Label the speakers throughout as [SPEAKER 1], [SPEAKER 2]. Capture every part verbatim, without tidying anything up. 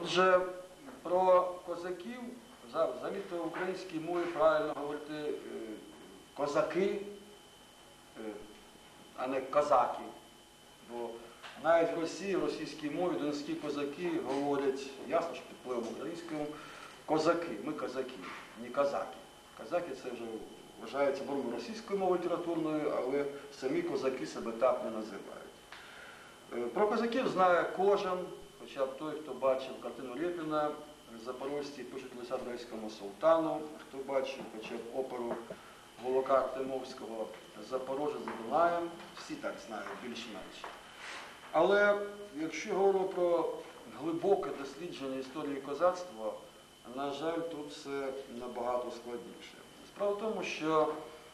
[SPEAKER 1] Отже, про козаків, взагалі-то в українській мові правильно говорити е, козаки, е, а не козаки. Бо навіть в Росії, в російській мові донські козаки говорять, ясно, що під впливом українському, козаки, ми козаки, не козаки. Козаки це вже вважається нормою російської мови літературної, але самі козаки себе так не називають. Про козаків знає кожен, хоча б той, хто бачив картину Рєпіна, запорожці пишуть листа Древському султану, хто бачив хоча б оперу Волока Артемовського «Запорожець за Дунаєм», всі так знають більш-менш. Але якщо говоримо про глибоке дослідження історії козацтва, на жаль, тут все набагато складніше. Справа в тому, що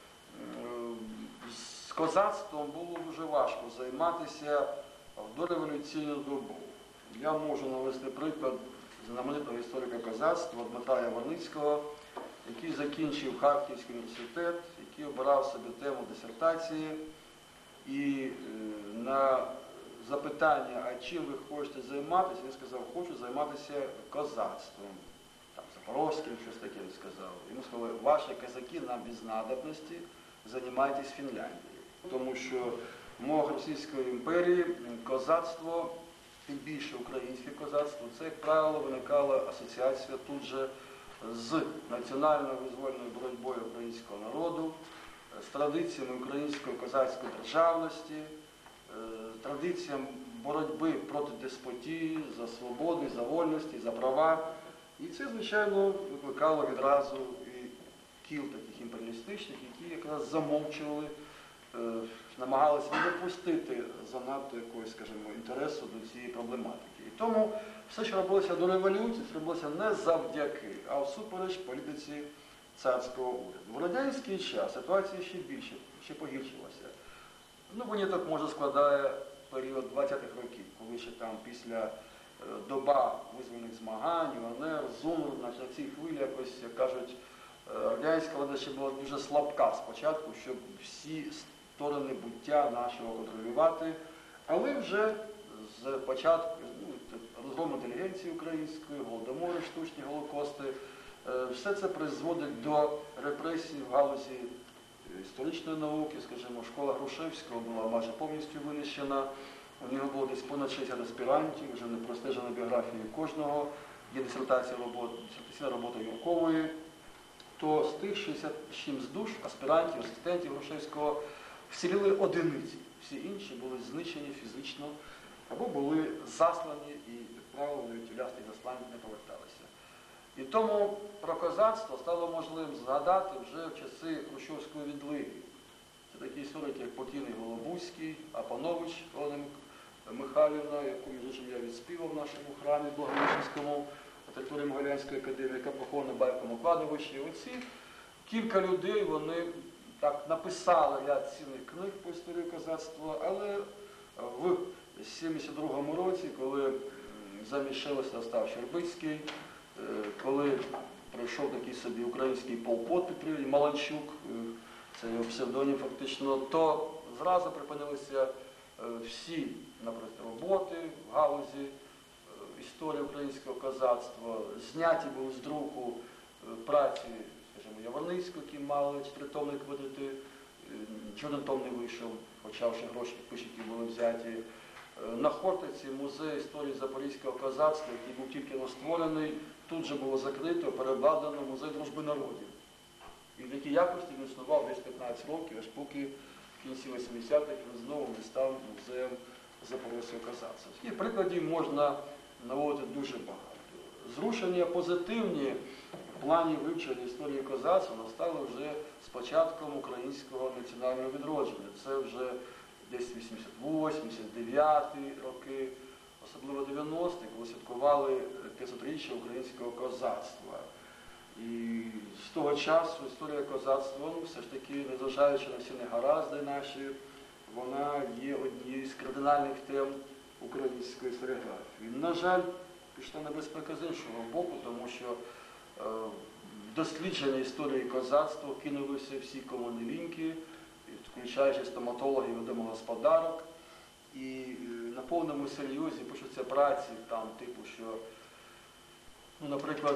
[SPEAKER 1] з козацтвом було дуже важко займатися в дореволюційну добу. Я можу навести приклад знаменитого історика козацтва Дмитра Яворницького, який закінчив Харківський університет, який обирав собі тему дисертації, і на запитання, а чим ви хочете займатися, він сказав, хочу займатися козацтвом. Там, запорозьким, щось таке він сказав. Йому сказали, ваші козаки нам без надобності, займайтесь Фінляндією. Тому що в мовах Російської імперії козацтво, тим більше українське козацтво, це, як правило, виникала асоціація тут же з національною визвольною боротьбою українського народу, з традиціями української козацької державності, з традиціями боротьби проти деспотії, за свободи, за вольності, за права. І це, звичайно, викликало відразу і кіл таких імперіалістичних, які якраз замовчували, намагалися не допустити занадто якогось, скажімо, інтересу до цієї проблематики. І тому все, що робилося до революції, це робилося не завдяки, а всупереч політиці царського уряду. В радянський час ситуація ще більше, ще погіршилася. Ну, виняток, може, складає період двадцятих років, коли ще там після доба визвольних змагань, УНР, ЗУНР, на цій хвилі якось, як кажуть, радянська влада ще була дуже слабка спочатку, щоб всі сторони буття нашого контролювати, але вже з початку ну, розгрому інтелігенції української, голодомори, штучні голокости, все це призводить до репресій в галузі історичної науки, скажімо, школа Грушевського була майже повністю винищена, у нього було десь понад шістдесят аспірантів, вже не простежена біографія кожного, є дисертація роботи, дисертаційна робота Юркової, то з тих шістдесят сім душ аспірантів, асистентів Грушевського вселили одиниці. Всі інші були знищені фізично або були заслані і, як правило, навіть улястих заслань не поверталися. І тому про козацтво стало можливим згадати вже в часи хрущовської відлиги. Це такі історики, як покійний Голобузький, Апанович Олена Михайлівна, яку, між іншим, я відспівав в нашому храмі Благовіщенському, архітектури Могилянської академії, яка похована в Байковому кладовищі. Оці кілька людей, вони так написали ряд цінних книг по історії козацтва, але в сімдесят другому році, коли замість Шелеста став Щербицький, коли прийшов такий собі український полпот під прізвищем Маланчук, це його псевдонім фактично, то зразу припинилися всі, наприклад, роботи в галузі історії українського козацтва, зняті були з друку праці, скажімо, Яворницького, які мали чотиритомник видати, жоден том не вийшов, хоча вже гроші підписчиків були взяті. На Хортиці музей історії запорізького козацтва, який був тільки створений, тут же було закрито, переобладнано музей дружби народів. І в такій якості він існував десь п'ятнадцять років, аж поки в кінці вісімдесятих він знову не став музеєм запорізького козацтва. Таких прикладів можна наводити дуже багато. Зрушення позитивні в плані вивчення історії козацтва настали вже з початком українського національного відродження. Це вже десь вісімдесят восьмий - вісімдесят дев'ятий роки, особливо дев'яності, коли святкували п'ятсотріччя українського козацтва. І з того часу історія козацтва, ну, все ж таки, незважаючи на всі негаразди наші, вона є однією з кардинальних тем української історіографії. На жаль, пішла не без приказу іншого боку, тому що е, дослідження історії козацтва кинулися всі кому не ліньки, включаючи стоматологів і домогосподарок. І на повному серйозі пишуться праці, там, типу, що Ну, наприклад,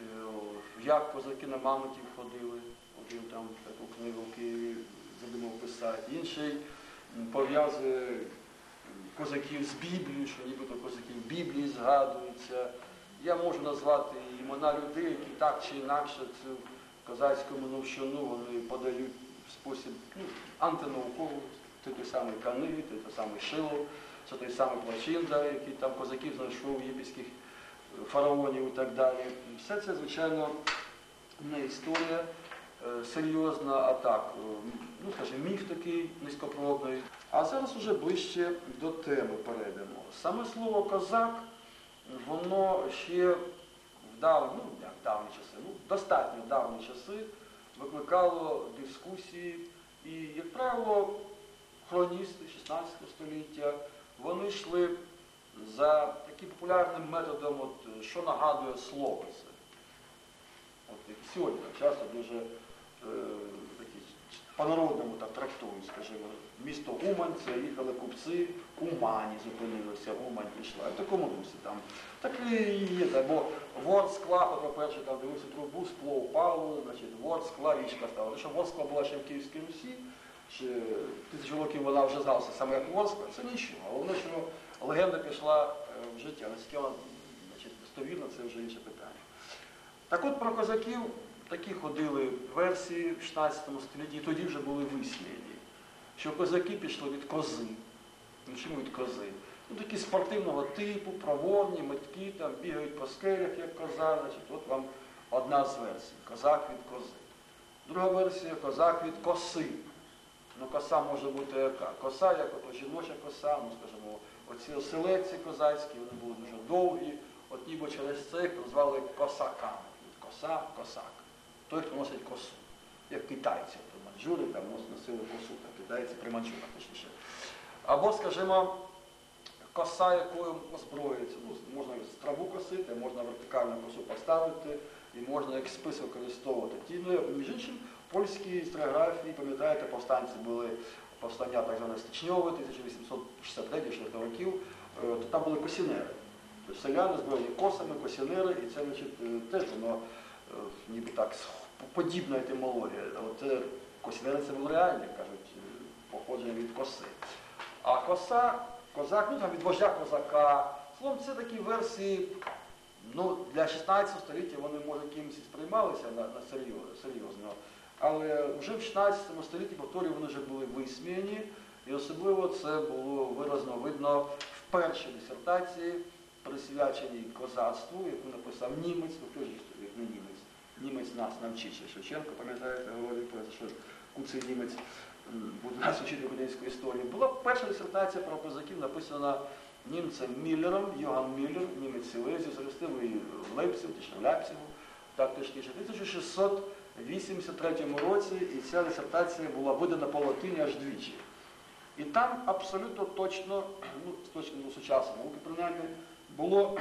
[SPEAKER 1] як козаки на мамонтів ходили, один там таку книгу в Києві задумав писати, інший пов'язує козаків з Біблією, що нібито козаків в Біблії згадуються. Я можу назвати імена людей, які так чи інакше цю козацьку минувщину вони подають в спосіб ну, антинауковий. Це той самий Кани, це той самий Шилов, це той самий Плачинда, який там козаків знайшов єгипетських фараонів і так далі. Все це, звичайно, не історія е, серйозна, а так, е, ну, скажімо, міф такий низькопробний. А зараз уже ближче до теми перейдемо. Саме слово «козак», воно ще в давні, ну, як давні часи, ну, достатньо давні часи викликало дискусії і, як правило, хроністи шістнадцятого століття, вони йшли за таким популярним методом, от, що нагадує слово це. От, як сьогодні так, часто дуже е, такі, по-народному так трактують, скажімо, місто Умань, це їхали купці, Умані зупинилися, Умань пішла. І в такому дусі там. Так і є, так, бо вор скла, по-перше, там дивився трубу, скло упало, значить, вор скла, річка стала. Тому що Ворскла була ще в Київській Русі, ще тисячу років вона вже зналася саме як Ворскла, це нічого. Головне, що легенда пішла в життя. Наскільки вона, значить, достовірно, це вже інше питання. Так от про козаків такі ходили версії в шістнадцятому столітті, і тоді вже були висміяні, що козаки пішли від кози. Ну чому від кози? Ну такі спортивного типу, проворні, меткі, там бігають по скелях, як коза, значить, от вам одна з версій. Козак від кози. Друга версія – козак від коси. Ну коса може бути яка? Коса, як от жіноча коса, ну скажімо, оці оселедці козацькі, вони були дуже довгі, от ніби через це їх назвали косаками. Коса, косак. Той, хто носить косу. Як китайці, то манджури там носили косу, так китайці при манджурах, точніше. Або, скажімо, коса, якою озброюється. Ну, можна з траву косити, можна вертикальну косу поставити, і можна як спис використовувати. Ті, ну, між іншим, в польській історіографії, пам'ятаєте, повстанці були повстання так зване Стичньове, тисяча вісімсот шістдесят третього шістдесятого років, то там були косінери. Тобто селяни збройні косами, косінери, і це, значить, теж воно ніби так подібна етимологія. От косінери це було реальне, кажуть, походження від коси. А коса, козак, ну там від вождя козака. Словом, це такі версії, ну, для шістнадцятого століття вони, може, кимось і сприймалися на, на серйозно, серйозно. Але вже в шістнадцятому столітті, повторюю, вони вже були висміяні, і особливо це було виразно видно в першій дисертації, присвяченій козацтву, яку написав німець, ну хто ж як не німець, німець нас навчить, Шевченко, пам'ятаєте, говорив про це, що куций німець буде нас вчити української історії. Була перша дисертація про козаків, написана німцем Міллером, Йоган Міллер, німець Силезі, зростив її в Лейпцигу, точно в Ляпцигу, так точніше, в тисяча шістсот вісімдесят третьому році, і ця дисертація була видана по латині аж двічі. І там абсолютно точно, ну, з точки зору сучасної науки принаймні, було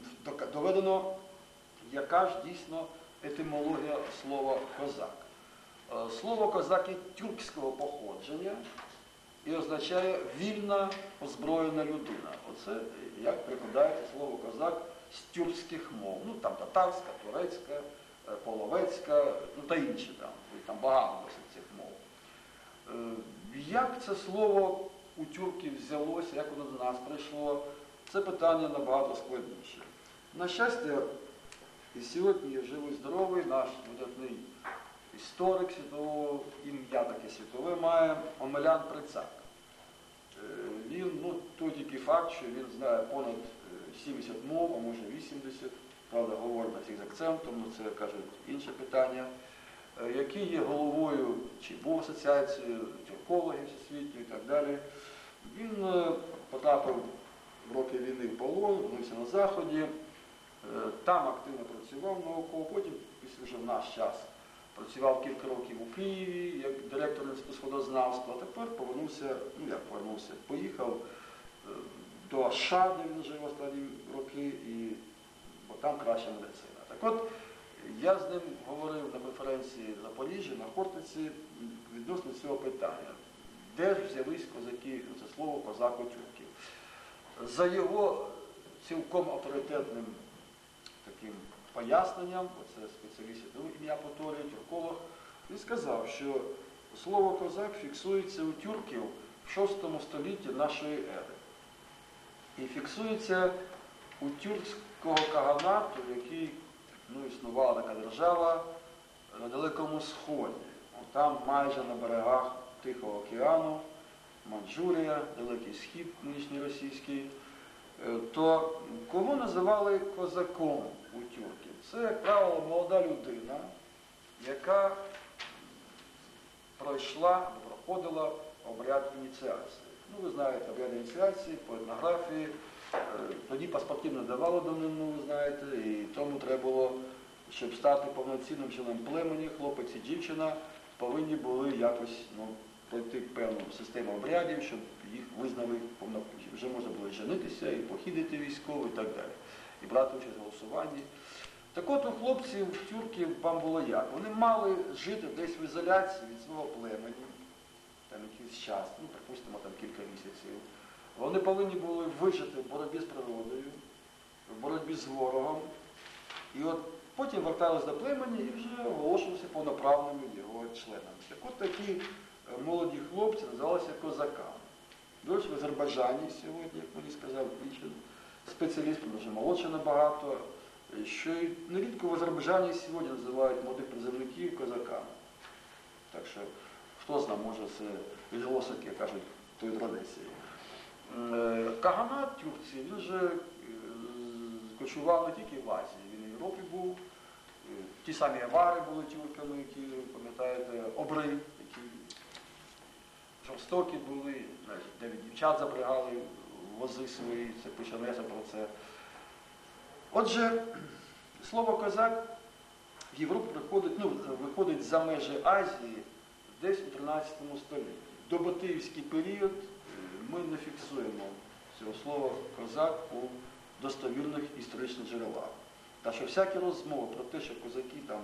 [SPEAKER 1] доведено, яка ж дійсно етимологія слова «козак». Слово «козак» є тюркського походження і означає «вільна, озброєна людина». Оце, як прикладається слово «козак» з тюркських мов. Ну, там татарська, турецька, половецька, ну та інші там, там багато досить цих мов. Як це слово у тюрків взялося, як воно до нас прийшло, це питання набагато складніше. На щастя, і сьогодні є живий, здоровий, наш видатний історик світового, ім'я таке світове має, Омелян Прицак. Він, ну, той тільки факт, що він знає понад сімдесят мов, а може вісімдесят, правда, говорить на цих з акцентом, ну це, кажуть, інше питання, який є головою, чи був асоціацією тюркологів всесвітньої і так далі. Він потрапив в роки війни в полон, опинився на Заході, там активно працював науково, потім, після вже в наш час, працював кілька років у Києві, як директор Інституту сходознавства, а тепер повернувся, ну як повернувся, поїхав до США, де він жив останні роки, і, бо там краща медицина. Так от, я з ним говорив на конференції в Запоріжжі, на Хортиці, відносно цього питання. Де ж взялись козаки, це слово «козак» у тюрків? За його цілком авторитетним таким поясненням, оце спеціаліст ім'я повторює, тюрколог, він сказав, що слово козак фіксується у тюрків в шостому столітті нашої ери. І фіксується у тюркського каганату, який, ну, існувала така держава на Далекому Сході. Там майже на берегах Тихого океану, Манчжурія, Далекий Схід, нинішній російський, то кого називали козаком у тюрків? Це, як правило, молода людина, яка пройшла або проходила обряд ініціації. Ну, ви знаєте, обряд ініціації по етнографії, тоді паспортів не давало давнину, ви знаєте, і тому треба було, щоб стати повноцінним членом племені, хлопець і дівчина повинні були якось, ну, пройти певну систему обрядів, щоб їх визнали повноправними. Вже можна було женитися, і похідити військово, і так далі. І брати участь в голосуванні. Так от у хлопців, тюрків, вам було як? Вони мали жити десь в ізоляції від свого племені, там якийсь час, ну, припустимо, там кілька місяців. Вони повинні були вижити в боротьбі з природою, в боротьбі з ворогом. І от потім вертались до племені і вже оголошувалися повноправними його членами. Так от такі молоді хлопці називалися козаками. До речі, в Азербайджані сьогодні, як мені сказав інший спеціаліст, він вже молодше набагато, що і нерідко в Азербайджані сьогодні називають молодих призовників козаками. Так що, хто знає, може це відголосок, як кажуть, тої традиції. Каганат Тюркції, він же кочував не тільки в Азії, він і в Європі був. Ті самі авари були тюрками, які, пам'ятаєте, обри, які жорстокі були, навіть дівчат запрягали в вози свої, це пише Леся про це. Отже, слово козак в Європу приходить, ну, виходить за межі Азії десь у тринадцятому столітті. До Батиївський період ми не фіксуємо цього слова козак у достовірних історичних джерелах. Та що всякі розмови про те, що козаки там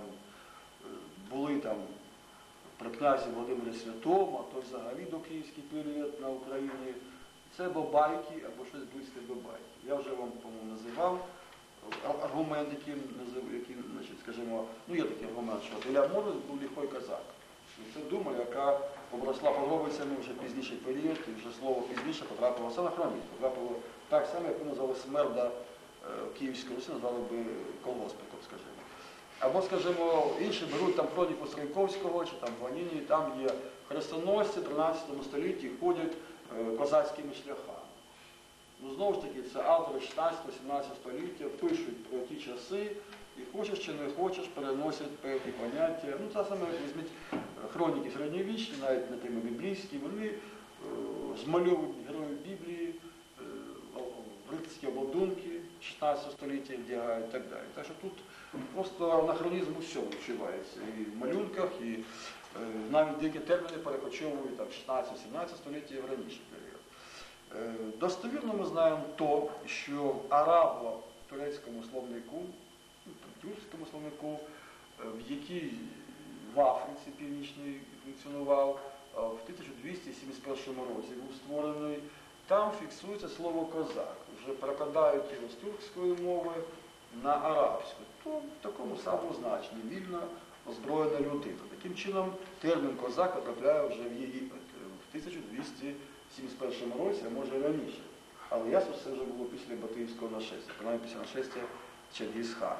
[SPEAKER 1] були там при князі Володимирі Святому, а то взагалі до київський період на Україні, це або байки, або щось близьке до байки. Я вже вам, по-моєму, називав аргумент, який, який, значить, скажімо, ну є такий аргумент, що Ілля Мороз був лихой козак. І це дума, яка обросла подробицями вже пізніший період, і вже слово пізніше потрапило саме хронік, потрапило так само, як ми назвали смерда Київської Русі, назвали би колгоспником, скажімо. Або, скажімо, інші беруть там хроніку Стрийковського, чи там Ваніні, там є хрестоносці в тринадцятому столітті ходять е, козацькими шляхами. Ну, знову ж таки, це автори шістнадцятого-сімнадцятого століття пишуть про ті часи, і хочеш чи не хочеш, переносять певні поняття. Ну, це саме, візьміть, хроніки середньовічні, навіть не тими біблійські, вони е, змальовують героїв Біблії, е, рицарські обладунки шістнадцятого століття вдягають і так далі. Так що тут просто анахронізм у всьому відчувається. І в малюнках, і е, навіть деякі терміни перекочовують в шістнадцятого-сімнадцятого століття і в раніший період. Е, достовірно ми знаємо то, що в арабо-турецькому словнику, тюркському словнику, в якій в Африці Північній функціонував, в тисяча двісті сімдесят першому році був створений, там фіксується слово козак. Вже перекладають його з тюркської мови на арабську. То в такому самому значенні вільно озброєна людина. Таким чином термін козак потрапляє вже в Єгипет в тисяча двісті сімдесят першому році, а може раніше. Але ясно, це вже було після Батиївського нашестя, принаймні після нашестя Чингіз-хана.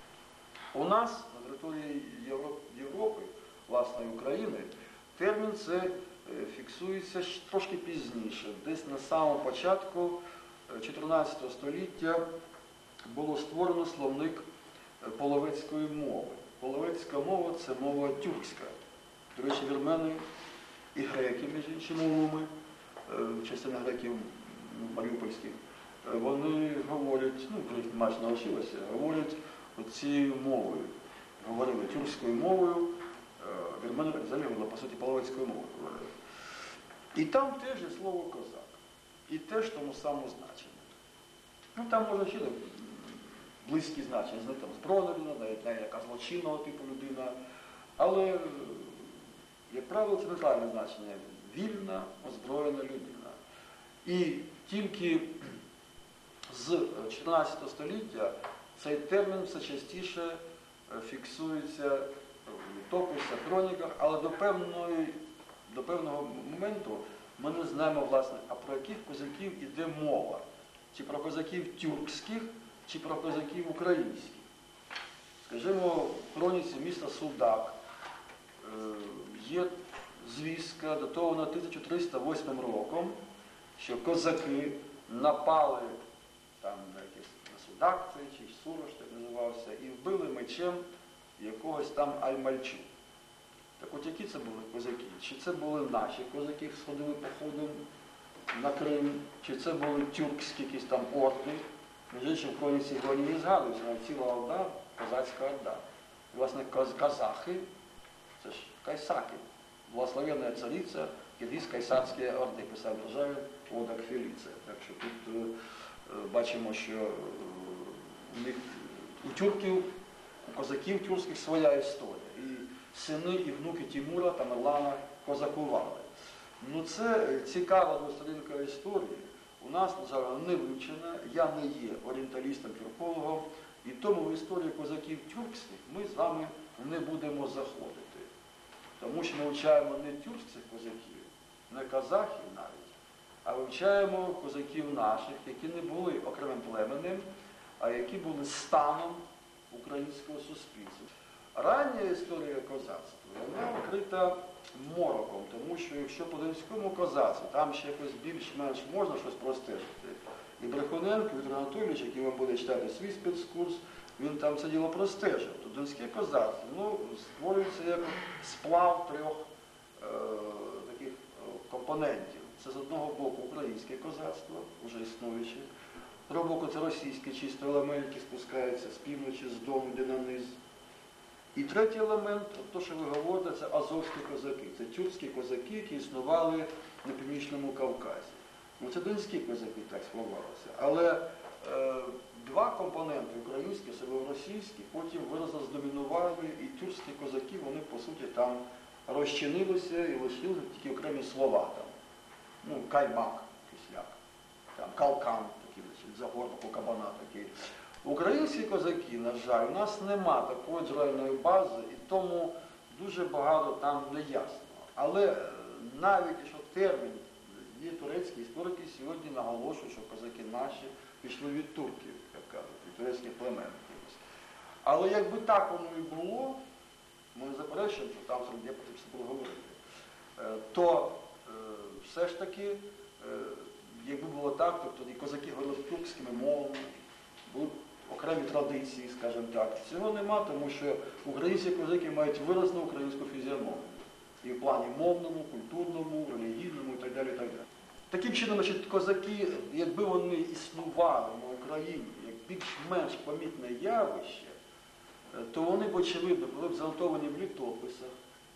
[SPEAKER 1] У нас на території Європи, власне, України, термін це фіксується трошки пізніше. Десь на самому початку чотирнадцятого століття було створено словник половецької мови. Половецька мова – це мова тюркська. До речі, вірмени і греки, між іншими мовами, частина греків маріупольських, вони говорять, ну, вже майже навчилися, говорять цією мовою. Говорили тюркською мовою, вірмени взагалі говорили, по суті, половецькою мовою говорили. І там теж є слово козак. І теж тому самому значенні. Ну, там може ще близькі значення, знаєте, там збройна людина, навіть не яка злочинного типу людина. Але, як правило, це нейтральне значення. Вільна, озброєна людина. І тільки з чотирнадцятого століття Цей термін все частіше фіксується в літописах, хроніках, але до, певної, до певного моменту ми не знаємо, власне, а про яких козаків іде мова. Чи про козаків тюркських, чи про козаків українських. Скажімо, в хроніці міста Судак є звістка, датована тисяча триста восьмим роком, що козаки напали там на якийсь на Судак цей, чи Сурош так називався, і вбили мечем якогось там Аймальчу. Так от які це були козаки? Чи це були наші козаки, які сходили походом на Крим, чи це були тюркські якісь там орди? Між іншим, в хроніці Гронії згадується, навіть ціла орда, козацька орда. І, власне, казахи, це ж кайсаки, благословенна цариця, із кайсарської орди, писав державі Одак Феліція. Так що тут е, бачимо, що е, у них, у тюрків, у козаків тюркських своя історія. І сини, і внуки Тимура та Мерлана козакували. Ну це цікава двосторінка історії. У нас, на жаль, не вивчена, я не є орієнталістом-тюркологом, і тому в історію козаків тюркських ми з вами не будемо заходити. Тому що ми вивчаємо не тюркських козаків, не казахів навіть, а вивчаємо козаків наших, які не були окремим племенем, а які були станом українського суспільства. Рання історія козацтва, вона вкрита мороком, тому що якщо по донському козацтву там ще якось більш-менш можна щось простежити, і Брехуненко, Віктор Анатолійович, який вам буде читати свій спецкурс, він там це діло простежив. То донське козацтво ну, створюється як сплав трьох е, таких компонентів. Це з одного боку українське козацтво, вже існуюче, з другого боку це російське чисто елемент, який спускається з півночі, з дону, йде на низ. І третій елемент, то, що ви говорите, це азовські козаки. Це тюркські козаки, які існували на Північному Кавказі. Ну, це донські козаки так сформувалися. Але е, два компоненти, українські, російські, потім виразно здомінували, і тюркські козаки, вони, по суті, там розчинилися і лишили тільки окремі слова. Там. Ну, каймак, кисляк, там, калкан, такий, загорбок у кабана такий. Українські козаки, на жаль, у нас нема такої джерельної бази, і тому дуже багато там неясного. Але навіть якщо термін є турецькі історики, сьогодні наголошують, що козаки наші пішли від турків, як кажуть, від турецьких племен. Але якби так воно і було, ми не заперечуємо, що там серед є потрібно було говорити, то все ж таки, якби було так, тобто і козаки говорили тюркськими мовами, були окремі традиції, скажімо так. Цього нема, тому що українські козаки мають виразну українську фізіономію. І в плані мовному, культурному, релігійному і так далі. І так далі. Таким чином, значить, козаки, якби вони існували на Україні як більш-менш помітне явище, то вони б, очевидно, були б зґвалтовані в літописах,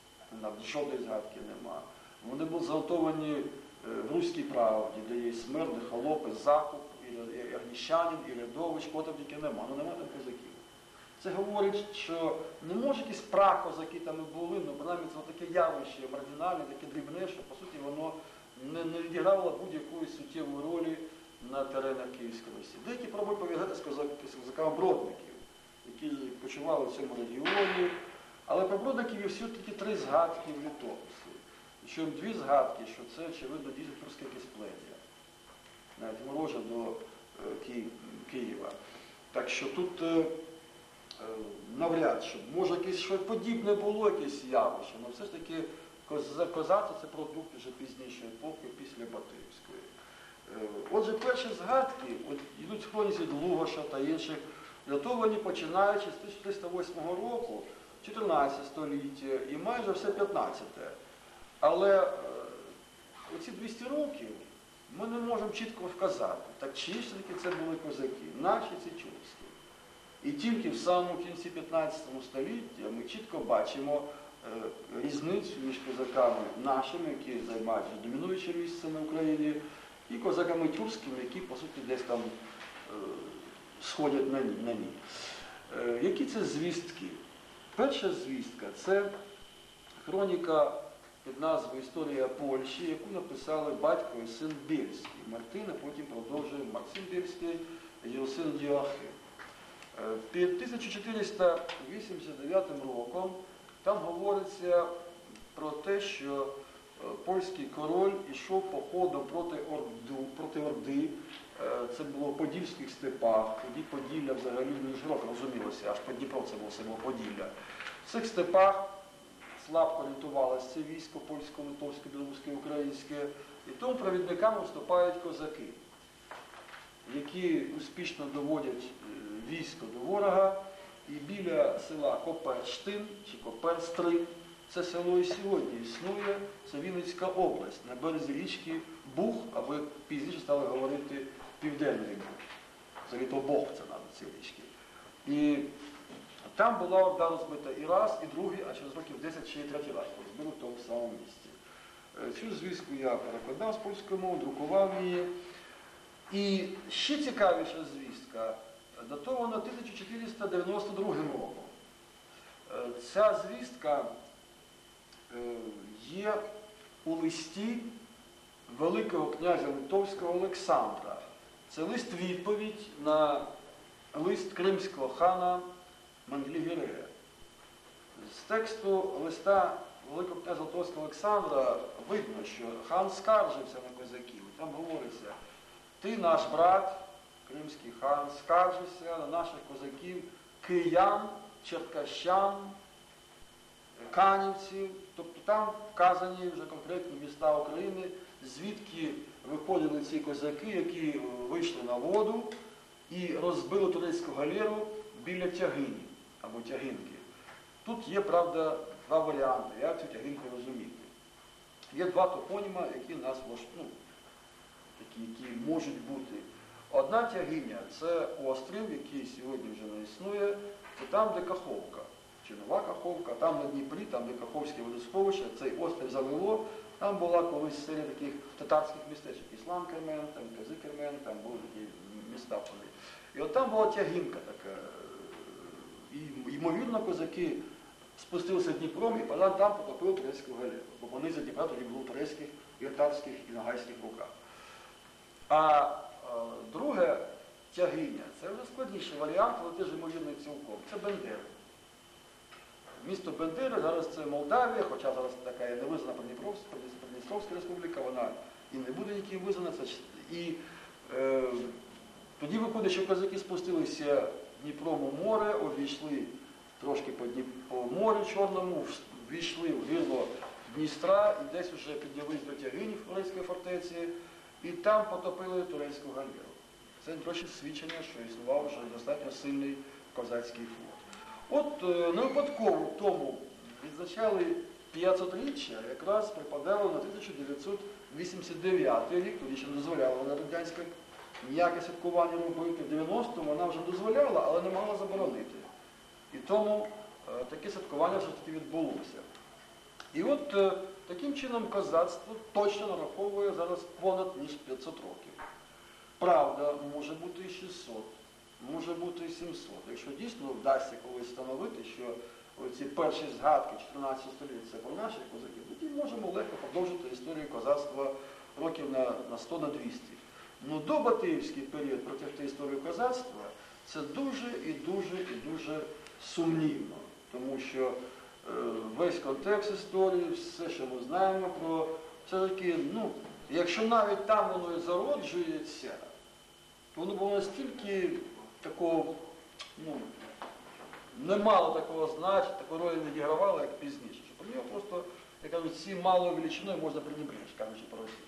[SPEAKER 1] жодної згадки нема. Вони були зґвалтовані в Руській правді, де є Смерди, Холопи, Закуп, і Огніщанин, і Рядович, кого там тільки нема, ну нема там козаків. Це говорить, що не може якісь пракозаки там і були, ну принаймні це таке явище маргінальне, таке дрібне, що по суті воно не, не відігравало будь-якої суттєвої ролі на теренах Київської Русі. Деякі пробують пов'язати з козаками бродників, які почували в цьому регіоні, але про бродників є все-таки три згадки в літописі. Що дві згадки, що це, очевидно, дійсно турське якесь плем'я, навіть вороже до е, Києва. Так що тут е, навряд чи, може якесь щось подібне було, якесь явище, але все ж таки козацтво – це продукт вже пізнішої епохи, після Батиївської. Е, отже, перші згадки, от, йдуть в хроніці Длугоша та інших, датовані починаючи з тисяча триста восьмого року, чотирнадцяте століття і майже все п'ятнадцяте. Але е, оці двісті років ми не можемо чітко вказати, так чи ж таки це були козаки, наші чи тюркські. І тільки в самому кінці п'ятнадцятого століття ми чітко бачимо е, різницю між козаками нашими, які займають домінуюче місце на Україні, і козаками тюркськими, які, по суті, десь там е, сходять на ній. На ній. Е, які це звістки? Перша звістка – це хроніка під назвою «Історія Польщі», яку написали батько і син Бєльський. Мартин, а потім продовжує Максим Бєльський і його син Діоахим. Під тисяча чотириста вісімдесят дев'ятим роком там говориться про те, що польський король ішов походом проти Орду, проти Орди. Це було в Подільських степах, тоді Поділля взагалі не широко розумілося, аж по Дніпро це було село Поділля. В цих степах слабко орієнтувалося це військо польське, литовське, білоруське, українське, і тому провідниками вступають козаки, які успішно доводять військо до ворога, і біля села Коперштин чи Коперстрин, це село і сьогодні існує, це Вінницька область, на березі річки Буг, або пізніше стали говорити Південний Буг. Взагалі то Бог це назва цієї річки. І там була Орда розбита і раз, і другий, а через років десять ще й третій раз розбили в тому самому місці. Цю звістку я перекладав з польської мови, друкував її. І ще цікавіша звістка датована тисяча чотириста дев'яносто другим роком. Ця звістка є у листі Великого князя Литовського Олександра. Це лист-відповідь на лист кримського хана Менглі-Гірея. З тексту листа Великого князя Литовського Олександра видно, що хан скаржився на козаків. Там говориться: ти, наш брат, кримський хан, скаржишся на наших козаків, киян, черкащан, канівців. Тобто там вказані вже конкретні міста України, звідки виходили ці козаки, які вийшли на воду і розбили турецьку галеру біля Тягині або Тягинки. Тут є, правда, два варіанти, як цю Тягинку розуміти. Є два топоніма, які нас ну, такі, які можуть бути. Одна Тягиня – це острів, який сьогодні вже не існує, це там, де Каховка, чи Нова Каховка, там на Дніпрі, там, де Каховське водосховище, цей острів залило, там була колись серія таких татарських містечок, Іслам Кермен, там Кази Кермен, там були такі міста вони. І от там була Тягинка така, і, ймовірно, козаки спустилися Дніпром і там потопили турецьку галеру, бо вони за Дніпра тоді були в турецьких, і татарських, і нагайських руках. А друге Тягиня – це вже складніший варіант, але теж ймовірний цілком. Це Бендери. Місто Бендери, зараз це Молдавія, хоча зараз така є невизнана Придністровська республіка, вона і не буде ніким визнана. І е, тоді виходить, що козаки спустилися Дніпром у море, увійшли трошки по, Дніп... по морю Чорному, ввійшли в гирло Дністра і десь вже піднялись до Тягині в турецької фортеці, і там потопили турецьку галеру. Це, до речі, свідчення, що існував вже достатньо сильний козацький флот. От не випадково в тому відзначали п'ятсотріччя, якраз припадало на тисяча дев'ятсот вісімдесят дев'ятий рік, тоді ще не дозволяла вона радянська ніяке святкування робити. В дев'яностому вона вже дозволяла, але не могла заборонити. І тому е, таке святкування все таки відбулося. І от е, таким чином козацтво точно нараховує зараз понад ніж п'ятсот років. Правда, може бути і шістсот, може бути і сімсот. Якщо дійсно вдасться колись встановити, що ці перші згадки чотирнадцятого століття це про наших козаків, тоді можемо легко продовжити історію козацтва років на, на сто на двісті. Ну, добатиївський період протягти історію козацтва – це дуже і дуже і дуже сумнівно, тому що е, весь контекст історії, все, що ми знаємо про, все-таки, ну, якщо навіть там воно і зароджується, то воно було настільки такого, ну, немало такого значення, такої ролі не відігравало, як пізніше. Що про нього просто, як кажуть, ці малою величиною можна пренебречь, кажучи по-російськи.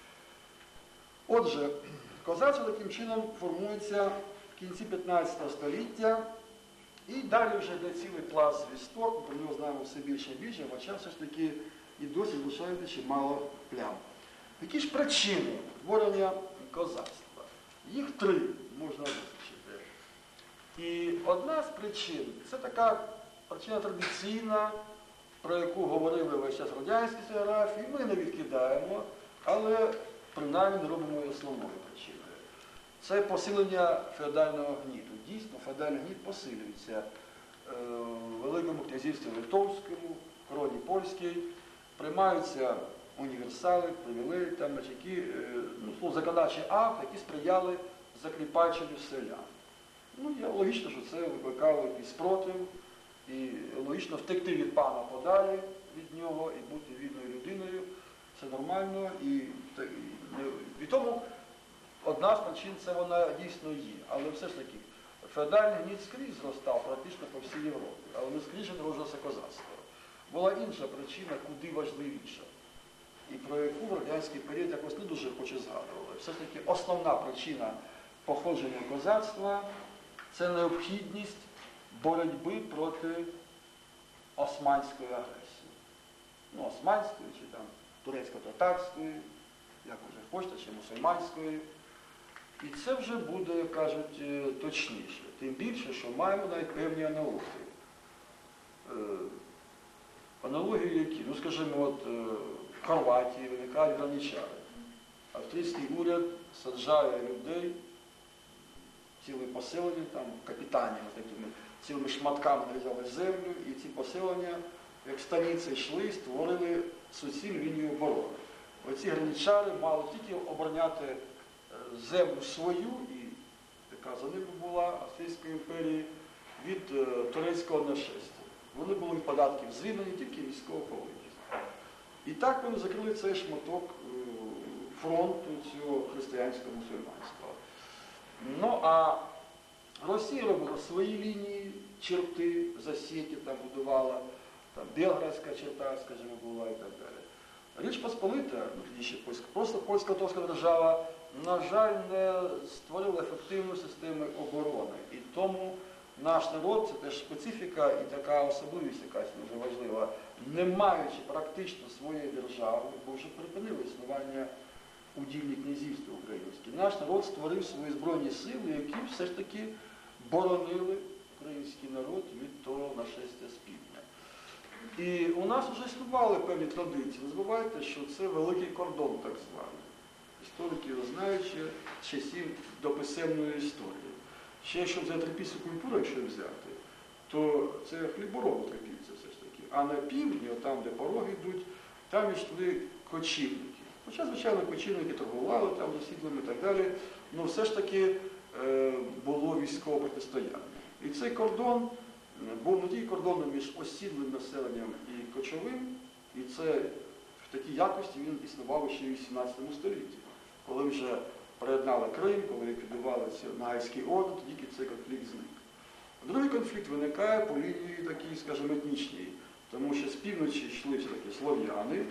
[SPEAKER 1] Отже, козацтво таким чином формується в кінці п'ятнадцятого століття, і далі вже йде цілий пласт звісток, ми про нього знаємо все більше і більше, хоча все ж таки і досі залишається чимало плям. Які ж причини творення козацтва? Їх три можна визначити. І одна з причин – це така причина традиційна, про яку говорили весь час радянські історіографії, ми не відкидаємо, але принаймні робимо її основною причиною. Це посилення феодального гніту. Дійсно, феодальний гніт посилюється е, в Великому князівстві Литовському, короні польській, приймаються універсали, привілеї, там, які, е, ну, законодавчі акти, які сприяли закріпаченню селян. Ну, є логічно, що це викликало якийсь спротив, і логічно втекти від пана подалі від нього і бути вільною людиною. Це нормально. І, і, і тому одна з причин це вона дійсно є. Але все ж таки, феодальний гніт скрізь зростав практично по всій Європі, але не скрізь народилося козацтво. Була інша причина, куди важливіша. І про яку в радянський період якось не дуже хоче згадувати. Все ж таки основна причина походження козацтва – це необхідність боротьби проти османської агресії. Ну, османської, чи там турецько-татарської, як вже хочете, чи мусульманської. І це вже буде, як кажуть, точніше. Тим більше, що маємо навіть певні аналогії. Е, аналогії які? Ну, скажімо, от в Хорватії виникають гранічари. Австрійський уряд саджає людей, ціле поселення, там капітанами, такими цілими шматками нарізали землю, і ці поселення, як станиці йшли, створили суцільну лінію оборони. Оці гранічари мали тільки обороняти землю свою, і яка за ними була Австрійської імперії, від е, турецького нашестя. Вони були від податків звільнені, тільки військово повинні. І так вони закрили цей шматок е, фронту цього християнського мусульманства. Ну, а Росія робила свої лінії, черти, засіки там будувала, там Белградська черта, скажімо, була і так далі. Річ Посполита, ну тоді ще польська, просто польсько-литовська держава, на жаль, не створила ефективну систему оборони. І тому наш народ, це теж специфіка і така особливість якась дуже важлива, не маючи практично своєї держави, бо вже припинили існування удільні князівства українські, наш народ створив свої збройні сили, які все ж таки боронили український народ від того нашестя з півдня. І у нас вже існували певні традиції. Не забувайте, що це великий кордон так званий. Історики його знаючи з часів дописемної історії. Ще якщо взяти трипільську культуру, якщо взяти, то це хліборобна трипільця все ж таки. А на півдні, там де пороги йдуть, там йшли кочівники. Хоча, звичайно, кочівники торгували там засідлами і так далі, але все ж таки е, було військове протистояння. І цей кордон був не тільки кордоном між осідлим населенням і кочовим, і це в такій якості він існував ще в вісімнадцятому столітті. Коли вже приєднали Крим, коли ліквідували Нагайський орден, тоді цей конфлікт зник. Другий конфлікт виникає по лінії такій, скажімо, етнічній, тому що з півночі йшли все-таки слов'яни,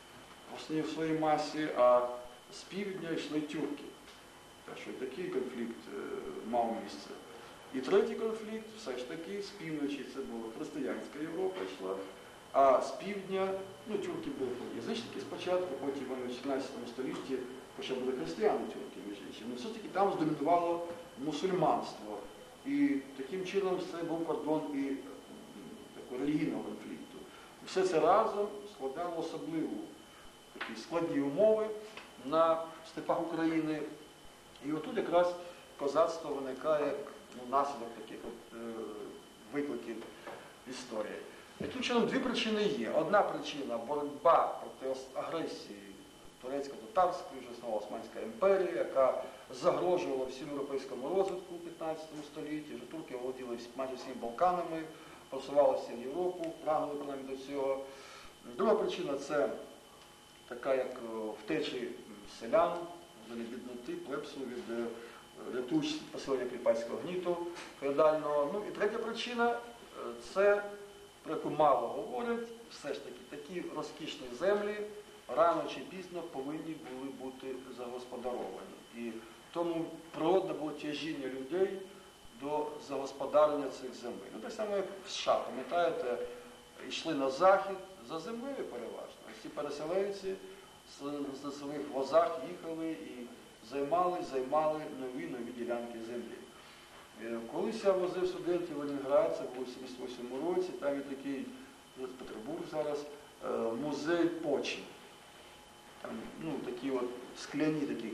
[SPEAKER 1] в своїй масі, а з півдня йшли тюрки. Так що і такий конфлікт е, мав місце. І третій конфлікт, все ж таки, з півночі це була християнська Європа йшла, а з півдня, ну, тюрки були язичники спочатку, потім вони в чотирнадцятому столітті хоча були християни-тюрки, між іншим. Але все-таки там здомінувало мусульманство. І таким чином це був кордон і такого релігійного конфлікту. Все це разом складало особливу такі складні умови на степах України. І отут якраз козацтво виникає як ну, наслідок таких от, е, викликів історії. Таким чином, дві причини є. Одна причина – боротьба проти агресії турецько-татарської, вже знову Османська імперія, яка загрожувала всьому європейському розвитку у п'ятнадцятому столітті. Вже турки володіли майже всіми Балканами, просувалися в Європу, прагнули принаймні до цього. Друга причина – це така, як втечі селян, від бідноти, плебсу, від рятуючого поселення кріпацького гніту феодального. Ну і третя причина – це, про яку мало говорять, все ж таки такі розкішні землі рано чи пізно повинні були бути загосподаровані. І тому природне було тяжіння людей до загосподарення цих земель. Ну так само, як в США, пам'ятаєте, йшли на захід за землею переважно. Ці переселенці на своїх возах їхали і займали, займали нові, нові ділянки землі. Колись я возив студентів в Ленінград, це було в сімдесят восьмому році, там є такий, Петербург зараз, музей почин. Там, ну, такі от скляні такі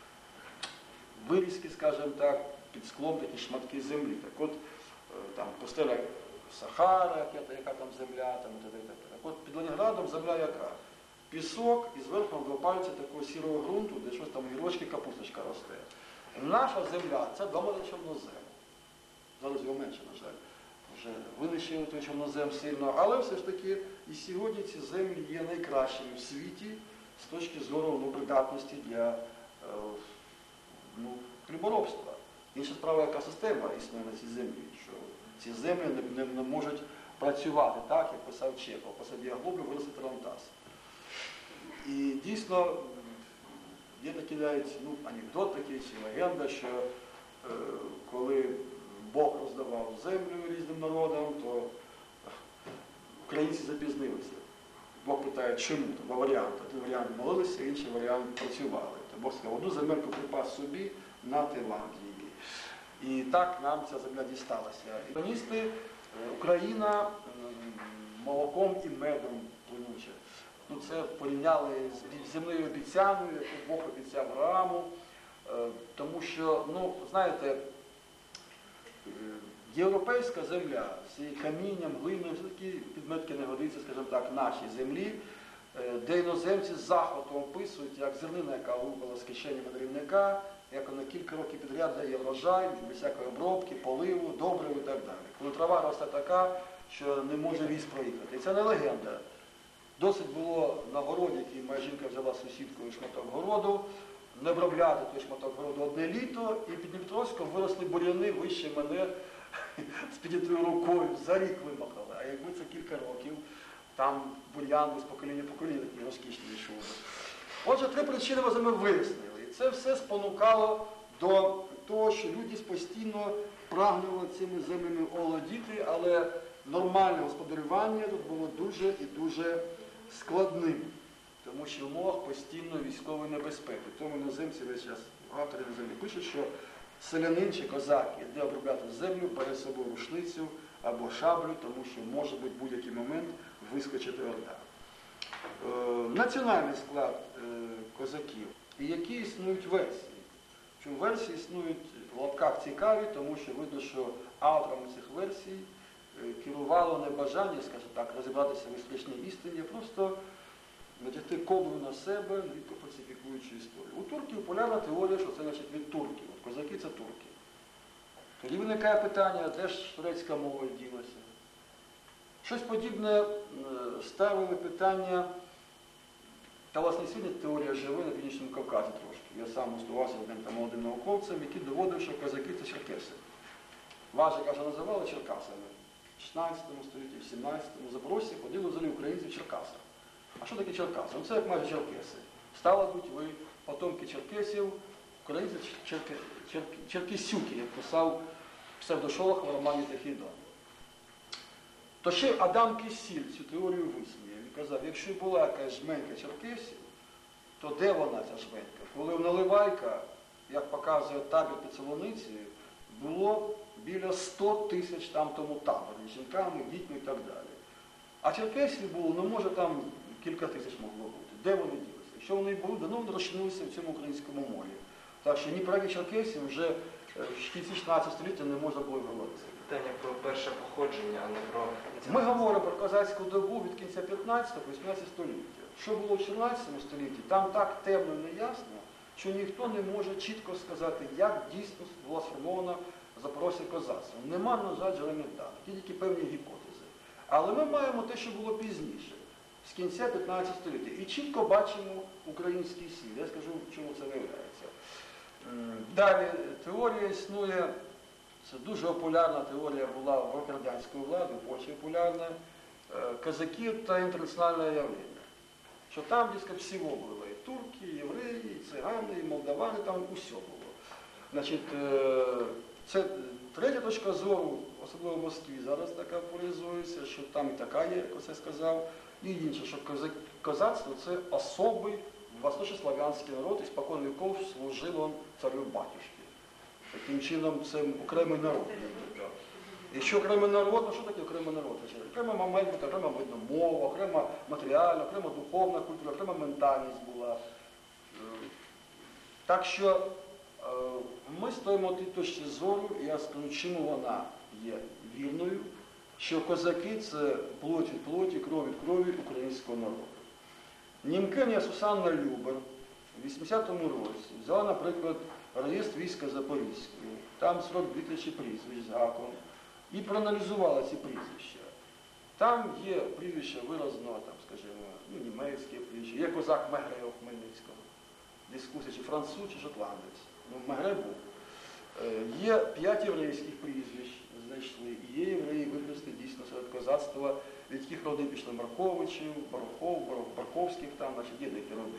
[SPEAKER 1] вирізки, скажімо так, під склом такі шматки землі. Так от, там пустеля Сахара, яка, яка там земля, там, і так, так. Так от під Ленінградом земля яка? Пісок і зверху два пальці такого сірого ґрунту, де щось там гірочки, капусточка росте. Наша земля – це дома на чорнозем. зараз його менше, на жаль, вже винищили той чорнозем сильно, але все ж таки і сьогодні ці землі є найкращими в світі з точки зору ну, придатності для е, ну, хліборобства. Інша справа, яка система існує на цій землі, що ці землі не, не, не можуть працювати так, як писав Чехов, посаді глоблю вирости тарантас. І дійсно є такий навіть ну, анекдот такий чи легенда, що е, коли Бог роздавав землю різним народам, то українці запізнилися. Бог питає, чому? Два варіанти. Один варіант молилися, інший варіант працювали. То Бог сказав, одну земельку припас собі, нати вам її. І так нам ця земля дісталася. І комуністи, Україна молоком і медом плинуче. Ну, це порівняли з земною обіцяною, яку Бог обіцяв Аврааму. Тому що, ну, знаєте, європейська земля з її камінням, глиною, все-таки підметки не годиться, скажімо так, нашій землі, де іноземці з захватом описують, як зернина, яка лупала з кишені мандрівника, як вона кілька років підряд дає врожай, без всякої обробки, поливу, добриву і так далі. Коли трава росте така, що не може віз проїхати. І це не легенда. Досить було на городі, який моя жінка взяла з сусідкою шматок городу, не обробляти той шматок городу одне літо, і під Дніпровськом виросли буряни вище мене з піднятою рукою, за рік вимахали. А якби це кілька років, там бур'ян з покоління в покоління такі розкішні йшов. Отже, три причини ми з вами вияснили. І це все спонукало до того, що люди постійно прагнули цими землями оволодіти, але нормальне господарювання тут було дуже і дуже складним. Тому що в умовах постійної військової небезпеки. Тому іноземці весь час, автори на землі пишуть, що селянин чи козак іде обробляти землю, бере з собою рушницю або шаблю, тому що може бути в будь-який момент вискочити орда. Е, національний склад е, козаків. І які існують версії. Чому версії існують в лапках цікаві, тому що видно, що авторами цих версій е, керувало не бажання, скажімо так, розібратися в історичній істині, а просто натягти ковдру на себе, рідко фальсифікуючи історію. У турків популярна теорія, що це значить від турків. От козаки – це турки. Тоді виникає питання, де ж турецька мова ділася? Щось подібне ставили питання, та власне сьогодні теорія живе на Північному Кавказі трошки. Я сам устувався з одним там молодим науковцем, який доводив, що козаки – це черкеси. Вас, каже, називали черкасами. В шістнадцятому столітті, в сімнадцятому, в Запорожці ходили взагалі українці в Черкасах. А що таке черкаси? Ну, це як майже черкеси. Стало бути ви потомки черкесів, українці черке, черке, черкесюки, як писав псевдошолох в романі Тихий Дон. То ще Адам Кисіль цю теорію висміяв. Він казав, якщо була якась жменька черкесів, то де вона ця жменька? Коли в Наливайка, як показує табір під Солоницею, було біля ста тисяч там тому таборі, жінками, дітьми і так далі. А черкесів було, ну може там кілька тисяч могло бути. Де вони ділися? Якщо вони були, давно вони розчинилися в цьому українському морі. Так що ні про які черкесів вже в кінці шістнадцятого століття не можна було говорити.
[SPEAKER 2] Питання про перше походження, а не про...
[SPEAKER 1] Ми говоримо про козацьку добу від кінця п'ятнадцятого по вісімнадцяте століття. Що було в чотирнадцятому столітті, там так темно і неясно, що ніхто не може чітко сказати, як дійсно була сформована запорозьке козацтво. Нема, на жаль, джерельних даних, тільки певні гіпотези. Але ми маємо те, що було пізніше, з кінця п'ятнадцятого століття. І чітко бачимо український сіль. Я скажу, в чому це виявляється. Далі, теорія існує, це дуже популярна теорія була в радянської влади, в Польщі популярна, козаків та інтернаціональне явлення. Що там, дійсно, всього було. І турки, і євреї, і цигани, і молдавани, там усе було. Значить, це третя точка зору, особливо в Москві, зараз така популяризується, що там і така є, як оце сказав, і інше, що козацтво – це особий восточнослав'янський народ, і спокон віков служив он царю-батюшки. Таким чином, це окремий народ. І що окремий народ, ну що таке окремий народ? Окрема має бути, окрема видно мова, окрема матеріальна, окрема духовна культура, окрема ментальність була. Так що ми стоїмо в тій точці зору, і я скажу, чому вона є вірною, що козаки – це плоть від плоті, кров від крові українського народу. Німкиня Сусанна Любер у вісімдесятому році взяла, наприклад, реєстр війська Запорізького, там сорок дві тисячі прізвищ з гаком, і проаналізували ці прізвища. Там є прізвище виразно, там, скажімо, ну, німецьке прізвище, є козак Мегре у Хмельницького, дискусія, чи француз, чи шотландець. Ну, Мегре був. Е, Є п'ять єврейських прізвищ, знайшли, і є євреї використані дійсно серед козацтва, від яких роди пішли Марковичів, Барухов, Бару- Барковських, там, значить, є деякі роди.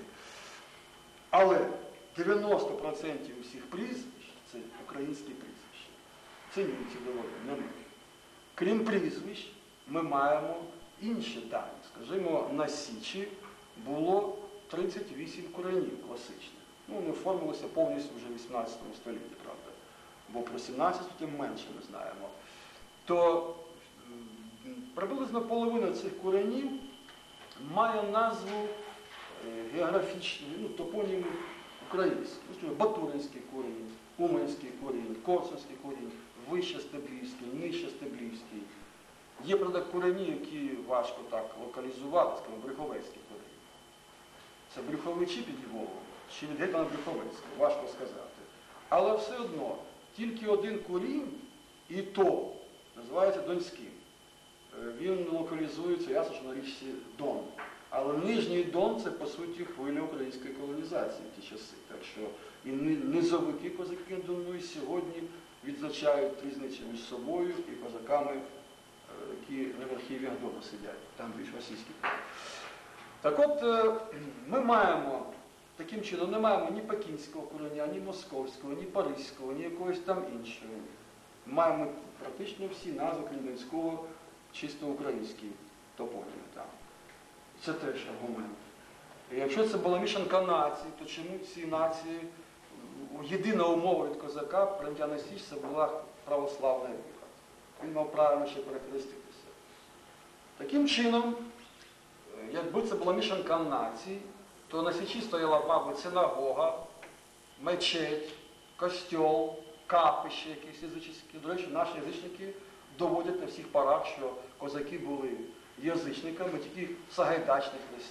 [SPEAKER 1] Але дев'яносто відсотків усіх прізвищ – це українські прізвища. Це німці доводять, не ми. Крім прізвищ, ми маємо інші дані. Скажімо, на Січі було тридцять вісім коренів класичних. Ну, вони оформилися повністю вже в вісімнадцятому столітті, правда. Бо про сімнадцяте століття менше ми знаємо. То м, приблизно половина цих коренів має назву е, географічну, ну, топоніми українські. Ну, Батуринський корінь, Уманський корінь, Корсунський корінь, Вище Стеблівський, Нижче Стеблівський. Є, правда, корені, які важко так локалізувати, скажімо, Брюховецький корінь. Це Брюховичі під Львовом, чи від гетьмана Брюховецького, важко сказати. Але все одно, тільки один корінь, і то, називається Донським. Е, Він локалізується, ясно, що на річці Дон. Але Нижній Дон – це, по суті, хвиля української колонізації в ті часи. Так що і ни- низовики козаки Дону і сьогодні відзначають різниці між собою і козаками, е, які на верхів'ях Дону сидять, там більш російські. Так от, е, ми маємо, таким чином, не маємо ні пекінського кореня, ні московського, ні паризького, ні якогось там іншого. Маємо практично всі назви, крім Донського, чисто українські топоніми там. Це теж аргумент. І якщо це була мішанка націй, то чому ці нації, єдина умова від козака, прийняття на Січ, це була православна віра. Він мав право ще перехреститися. Таким чином, якби це була мішанка націй, то на Січі стояла, мабуть, синагога, мечеть, костьол, капище якісь язичницькі. До речі, наші язичники доводять на всіх парах, що козаки були язичниками, тільки Сагайдачних хрестив.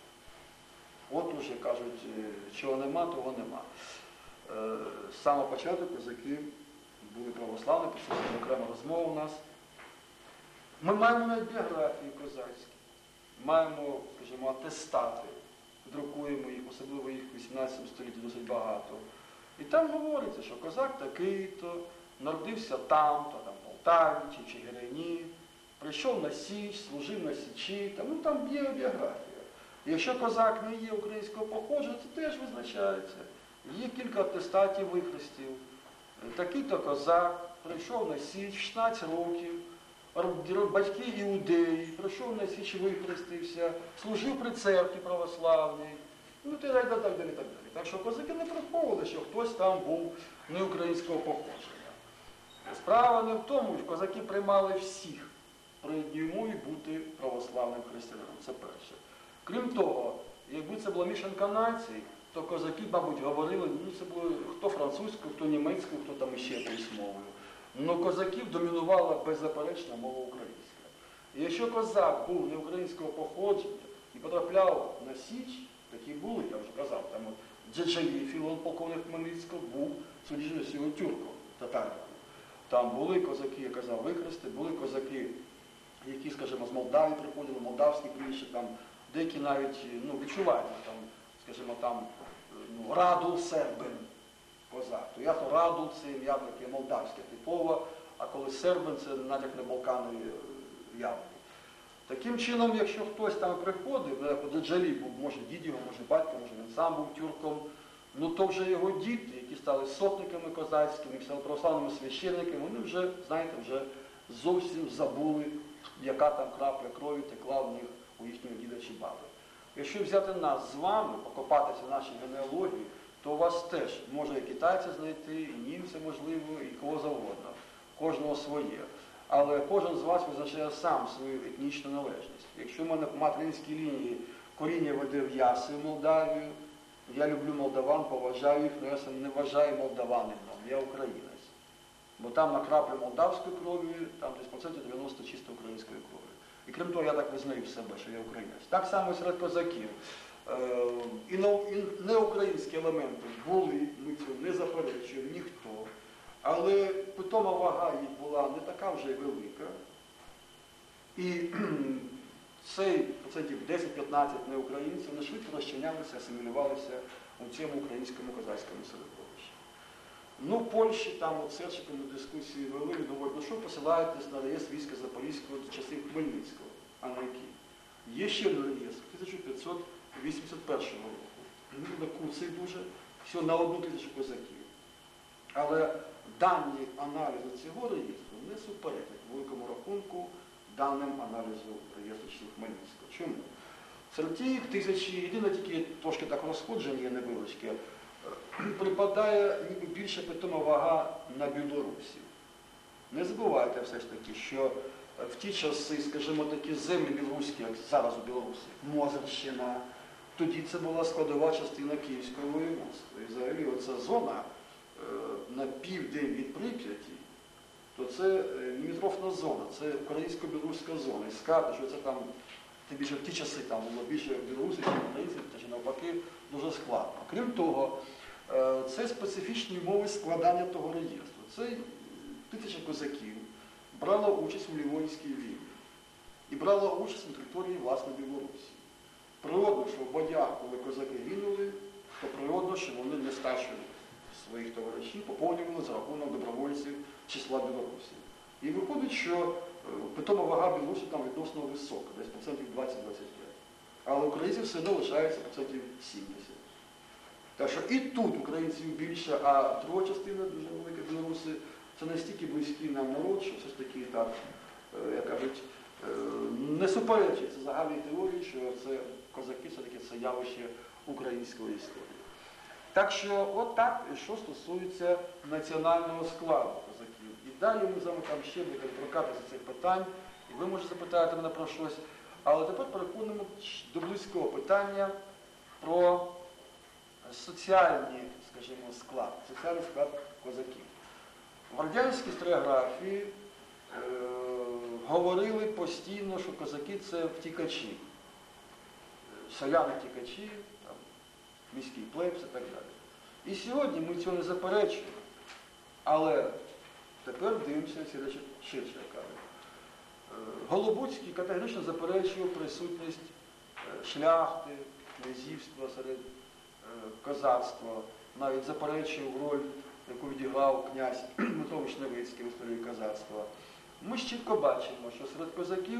[SPEAKER 1] От уже кажуть, чого нема, того нема. Е, З самого початку козаки були православні, про це окрема розмова у нас. Ми маємо навіть біографії козацькі, маємо, скажімо, атестати, друкуємо їх, особливо їх в вісімнадцятому столітті досить багато. І там говориться, що козак такий-то, народився там-то, там, в Полтаві чи Чигирині, прийшов на Січ, служив на Січі, там, ну там є біографія. Якщо козак не є українського походження, це теж визначається. Є кілька атестатів вихрестів. Такий-то козак прийшов на Січ, шістнадцять років, батьки іудеї, прийшов на Січ, вихрестився, служив при церкві православній, ну і так далі, так далі, так далі. Так що козаки не приховували, що хтось там був не українського походження. Справа не в тому, що козаки приймали всіх при одній умові бути православним християнином. Це перше. Крім того, якби це була мішанка націй, то козаки, мабуть, говорили, ну це було хто французькою, хто німецькою, хто там іще якоюсь мовою. Но козаків домінувала беззаперечна мова українська. І якщо козак був не українського походження і потрапляв на Січ, такі були, я вже казав, там от Джеджаєв, Філон, полковник Хмельницького, був, судячи з його тюрком, татариком. Там були козаки, я казав, викрести, були козаки, які, скажімо, з Молдавії приходили, молдавські прізвища, там деякі навіть, ну, відчувають, там, скажімо, там, ну, Радул Сербин, козак. То ясно, Радул це ім'я таке молдавське типово, а коли Сербин це натяк на Балкани явний. Таким чином, якщо хтось там приходив, як Джалі був, може дід його, може батько, може він сам був тюрком, ну то вже його діти, які стали сотниками козацькими, стали православними священниками, вони вже, знаєте, вже зовсім забули, яка там крапля крові текла в них у їхнього діда чи баби. Якщо взяти нас з вами, покопатися в нашій генеалогії, то у вас теж може і китайця знайти, і німця, можливо, і кого завгодно. Кожного своє. Але кожен з вас визначає сам свою етнічну належність. Якщо в мене по материнській лінії коріння веде в Яси в Молдавію, я люблю молдаван, поважаю їх, але я не вважаю молдаванином, я українець. Бо там на краплі молдавської крові, там десь процентів дев'яносто чисто української крові. І крім того, я так визнаю в себе, що я українець. Так само і серед козаків. Е, І нау- і неукраїнські елементи були, ми цього не заперечуємо ніхто, але питома вага їх була не така вже й велика. І кхм, цей процентів десять-п'ятнадцять неукраїнців вони швидко розчинялися, асимілювалися у цьому українському козацькому середовищі. Ну, в Польщі там от Серчиком дискусії вели, і говорять, ну що посилаєтесь на реєстр війська Запорізького з часів Хмельницького, а на який? Є ще один реєстр тисяча п'ятсот вісімдесят першого року. Він куций дуже, всього на одну тисячу козаків. Але дані аналізу цього реєстру не суперечать в великому рахунку даним аналізу реєстру часів Хмельницького. Чому? Серед тієї тисячі, єдине тільки трошки так розходження є невеличке, припадає ніби більше питома вага на білорусів. Не забувайте все ж таки, що в ті часи, скажімо, такі землі білоруські, як зараз у Білорусі, Мозерщина, тоді це була складова частина Київського воєводства. І взагалі оця зона е, на південь від Прип'яті, то це лімітрофна зона, це українсько-білоруська зона. І сказати, що це там, тим більше в ті часи там було більше білорусів, ніж українців, чи навпаки, дуже складно. Крім того, е, це специфічні умови складання того реєстру. Це тисяча козаків брала участь у Лівонській війні і брала участь на території, власне, Білорусі. Природно, що в боях, коли козаки гинули, то природно, що вони не старші своїх товаришів поповнювали за рахунок добровольців числа білорусів. І виходить, що питома вага білорусів там відносно висока, десь процентів двадцять-двадцять п'ять. Але українців все одно лишається процентів сімдесят. Так що і тут українців більше, а друга частина, дуже велика білоруси, це настільки близький нам народ, що все ж таки так, як кажуть, не суперечить загальній теорії, що це козаки все-таки це явище української історії. Так що, от так, що стосується національного складу козаків. І далі ми з вами там ще будемо прокатися цих питань, і ви можете запитати мене про щось. Але тепер переходимо до близького питання про соціальний, скажімо, склад, соціальний склад козаків. В радянській історіографії е, говорили постійно, що козаки – це втікачі. Селяни-втікачі, міський плебс і так далі. І сьогодні ми цього не заперечуємо, але тепер дивимося ці речі ширше, як кажуть. Голобуцький категорично заперечував присутність шляхти, князівства серед козацтва, навіть заперечував роль, яку відіграв князь Дмитро Вишневецький в історії козацтва. Ми ж чітко бачимо, що серед козаків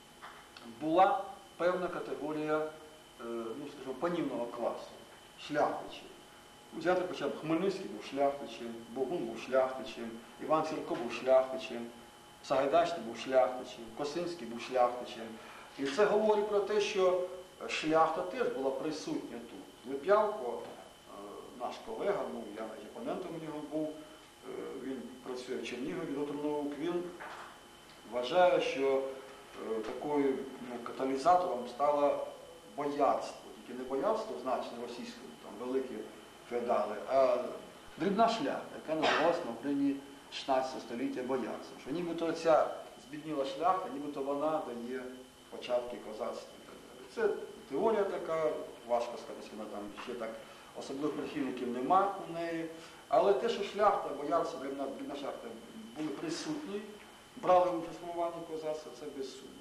[SPEAKER 1] була певна категорія, ну, скажімо, панівного класу, шляхтичів. Взяти хоча б Хмельницький був шляхтичем, Богун був шляхтичем, Іван Сірко був шляхтичем, Сагайдачний був шляхтичем, Косинський був шляхтичем. І це говорить про те, що шляхта теж була присутня тут. Лип'явко, наш колега, ну, я навіть опонентом у нього був, він працює в Чернігові, доктор наук, він вважає, що такою, ну, каталізатором стало боярство. Тільки не боярство, значне російському, там великі феодали, а дрібна шляхта, яка називалась на Україні шістнадцятого століття боярством. Що нібито ця збідніла шляхта, нібито вона дає початки козацтва. Це теорія така, важко сказати, вона там ще так особливих прихильників нема у неї. Але те, що шляхта, боярство, дрібна, дрібна шляхта були присутні, брали участь в формуванні козацтва, це без сумніву.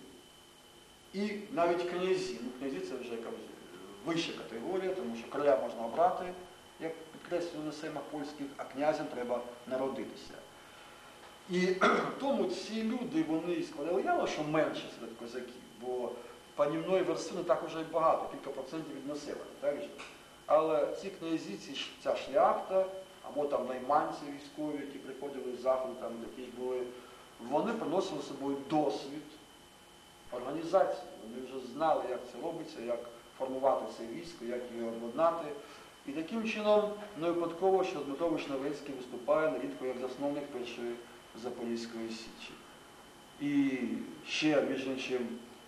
[SPEAKER 1] І навіть князі, ну князі це вже якась вища категорія, тому що короля можна обрати, як підкреслювали на сеймах польських, а князям треба народитися. І тому ці люди, вони складали явно, що менше серед козаків, бо панівної верси не так уже й багато, кілька процентів від населення, так же? Але ці князі, ці, ця шляхта, або там найманці військові, які приходили з заходу, там, які були, вони приносили з собою досвід організації. Вони вже знали, як це робиться, як формувати це військо, як його обладнати. І таким чином не випадково, що Дмитро Вишневецький виступає нерідко як засновник першої Запорізької Січі. І ще, між іншим,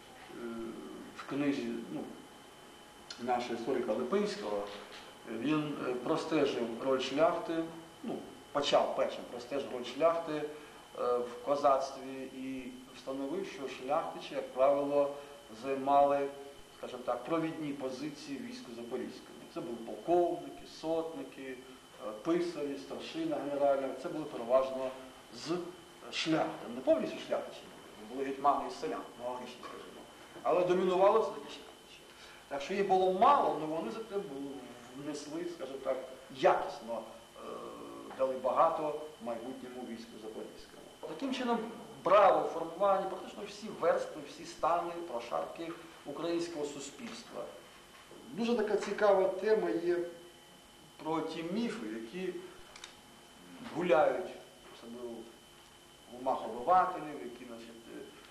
[SPEAKER 1] в книзі, ну, нашого історика Липинського, він простежив роль шляхти, ну, почав першим простежив роль шляхти в козацтві і встановив, що шляхтичі, як правило, займали, скажімо так, провідні позиції в війську Запорізькому. Це були полковники, сотники, писарі, старшина генеральна. Це були переважно з шляхти. Не повністю шляхтичі були, були гетьмани і селян, аналогічні, скажімо. Але домінувало це такі шляхтичі. Так що їх було мало, але вони зате внесли, скажімо так, якісно, е, дали багато майбутньому війську Запорізькому. Таким чином брали у формуванні практично всі верстви, всі стани, прошарки українського суспільства. Дуже така цікава тема є про ті міфи, які гуляють, особливо в умах обивателів, які, значить,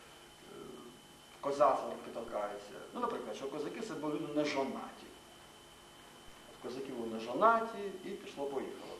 [SPEAKER 1] козацтво притокаються. Ну, наприклад, що козаки це були не жонаті. Козаки були не жонаті і пішло-поїхало.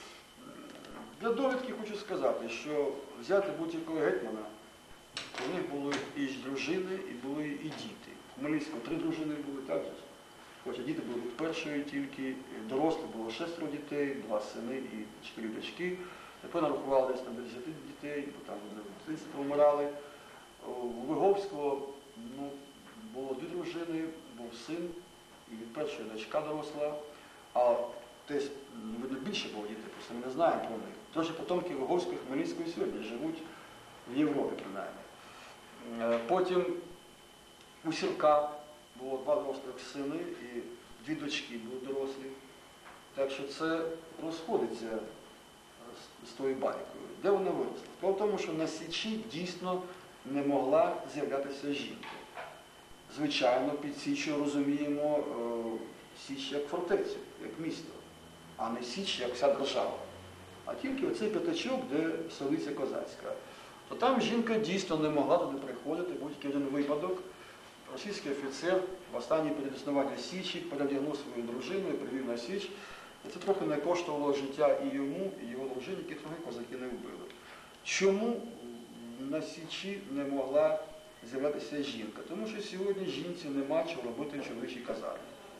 [SPEAKER 1] Для довідки хочу сказати, що взяти будь-якого гетьмана, у них були і дружини, і були і діти. В Хмельницькому три дружини були, так же? Хоча діти були від першої тільки, дорослі було шестеро дітей, два сини і чотири дочки. Тепер нарахували десь там до десяти дітей, бо там вони в дитинстві помирали. У Виговського ну, було дві дружини, був син, і від першої дочка доросла, а десь, видно, більше було дітей, просто ми не знаємо про них. Тож потомки Виговського і Хмельницького сьогодні живуть в Європі, принаймні. Потім у Сірка було два дорослих сини і дві дочки були дорослі. Так що це розходиться з, з тою байкою. Де вони виросли? Справа в тому, що на Січі дійсно не могла з'являтися жінка. Звичайно, під Січчю розуміємо е, Січ як фортецю, як місто, а не Січ як вся держава. А тільки оцей п'ятачок, де столиця козацька. То там жінка дійсно не могла туди приходити, будь-який один випадок. Російський офіцер в останній перед існуванням Січі перевдягнув свою дружину і привів на Січ. І це трохи не коштувало життя і йому, і його дружині, які трохи козаки не вбили. Чому на Січі не могла з'являтися жінка? Тому що сьогодні жінці нема чого робити в чоловічій казармі.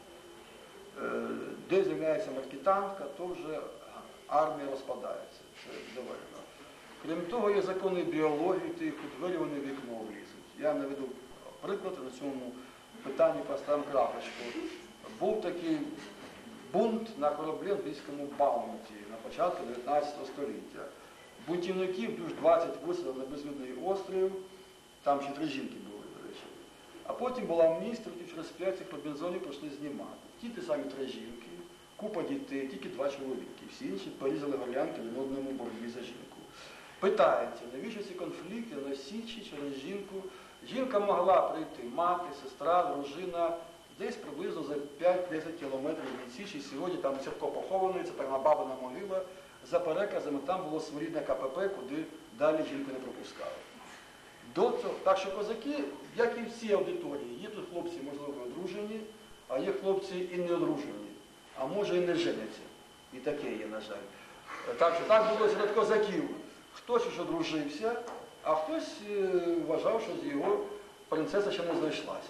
[SPEAKER 1] Де з'являється маркетантка, то вже армія розпадається. Це доведено. Крім того, є закони біології, ти у двері вони в вікно влізуть. Я наведу приклад на цьому питанні поставимо крапочку. Був такий бунт на кораблі англійському Баунті на початку дев'ятнадцятого століття. Бунтівників душ двадцять висадили на безлюдний острів, там ще три жінки були, до речі. А потім була амністія, і через п'ять цих Робінзонів прийшли знімати. Ті ті самі три жінки, купа дітей, тільки два чоловіки. Всі інші порізали горлянки в одному боротьбі за жінку. Питається, навіщо ці конфлікти на Січі через жінку? Жінка могла прийти мати, сестра, дружина, десь приблизно за п'ять-десять кілометрів від Січі. Сьогодні там Сірко похований, це така бабина могила. За переказами там було своєрідне ка пе пе, куди далі жінку не пропускали. До цього, так що козаки, як і всі аудиторії, є тут хлопці, можливо, одружені, а є хлопці і не одружені, а може і не женяться. І таке є, на жаль. Так що так було серед козаків. Хтось ж одружився, а хтось вважав, що з його принцеса ще не знайшлася.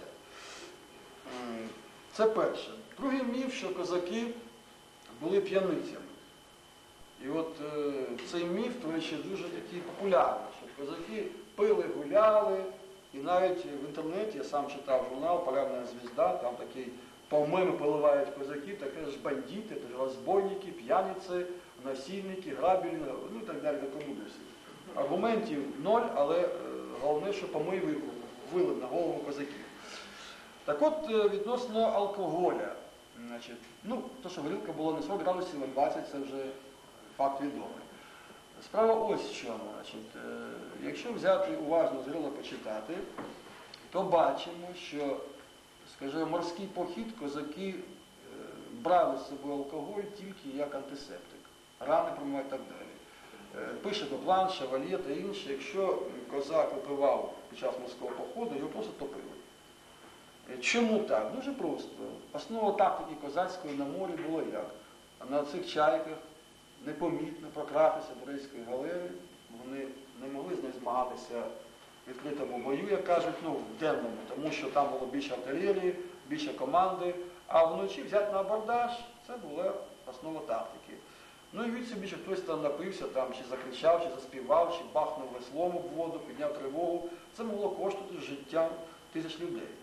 [SPEAKER 1] Це перше. Другий міф, що козаки були п'яницями. І от е, цей міф, до речі, дуже такий популярний, що козаки пили, гуляли, і навіть в інтернеті я сам читав журнал «Полярна звізда», там такий по-моєму поливають козаків, таке ж бандити, розбойники, п'яниці, насильники, грабілі, ну і так далі, такому досі. Аргументів ноль, але е, головне, що помиви вили на голову козаків. Так от, е, відносно алкоголя, значить, ну, то, що горілка була не сорок градусів, а двадцять, це вже факт відомий. Справа ось в чому. Значить, е, якщо взяти уважно зріло почитати, то бачимо, що, скажімо, морський похід козаки е, брали з собою алкоголь тільки як антисептик. Рани промивають і так далі. Е, пише Доплан, Шевальє та інше, якщо козак випивав під час морського походу, його просто топили. Е, чому так? Дуже просто. Основа тактики козацької на морі була як? На цих чайках непомітно прократися до Рейської галери, вони не могли з нею змагатися в відкритому бою, як кажуть, ну, в денному, тому що там було більше артилерії, більше команди, а вночі взяти на абордаж, це була основа тактики. Ну і від собі, що хтось там напився, там, чи закричав, чи заспівав, чи бахнув веслом в воду, підняв тривогу, це могло коштувати життя тисяч людей.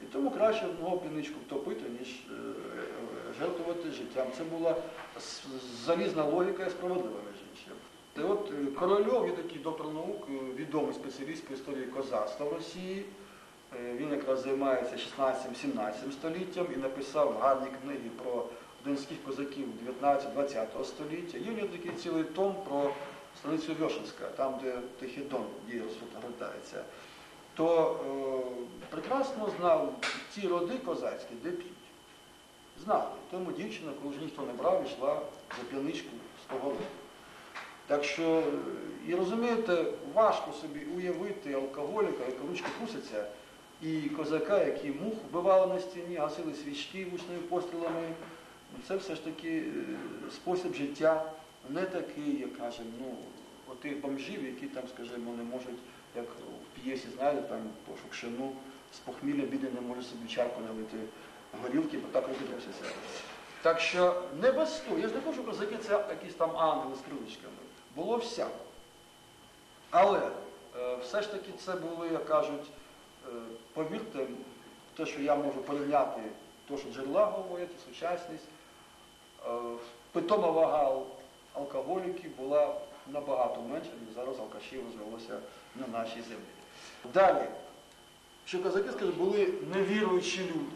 [SPEAKER 1] І тому краще одного півничку втопити, ніж е, жертвувати життям. Це була с- залізна логіка і справедлива між іншим. І от е, Корольов є такий доктор наук, е, відомий спеціаліст по історії козацтва в Росії. Е, Він якраз займається шістнадцятим-сімнадцятим століттям і написав гарні книги про донських козаків дев'ятнадцятого-двадцятого століття. Є в нього такий цілий том про станицю Вьошинська, там, де Тихий Дон діє, розгортається. То е, прекрасно знав ті роди козацькі, де п'ють. Знали. Тому дівчина, коли вже ніхто не брав, йшла за п'яничку з того роду. Так що, е, і розумієте, важко собі уявити алкоголіка, який ручки труситься, і козака, які мух вбивали на стіні, гасили свічки гучними пострілами. Це все ж таки е, спосіб життя не такий, як кажемо, ну, отих бомжів, які там, скажімо, не можуть, як в п'єсі, знаєте, там по Шукшину, з похмілля бідний не може собі чарку налити горілки, бо так розібрався. Так що не без того. Я ж не кажу, що козаки це якісь там ангели з криличками. Було всяко. Але е, все ж таки це були, як кажуть, е, повірте, те, що я можу порівняти, те, що джерела говорять, сучасність, е, питома вага алкоголіків була набагато менша, ніж зараз алкашів розвелося на нашій землі. Далі, що козаки, скажімо, були невіруючі люди.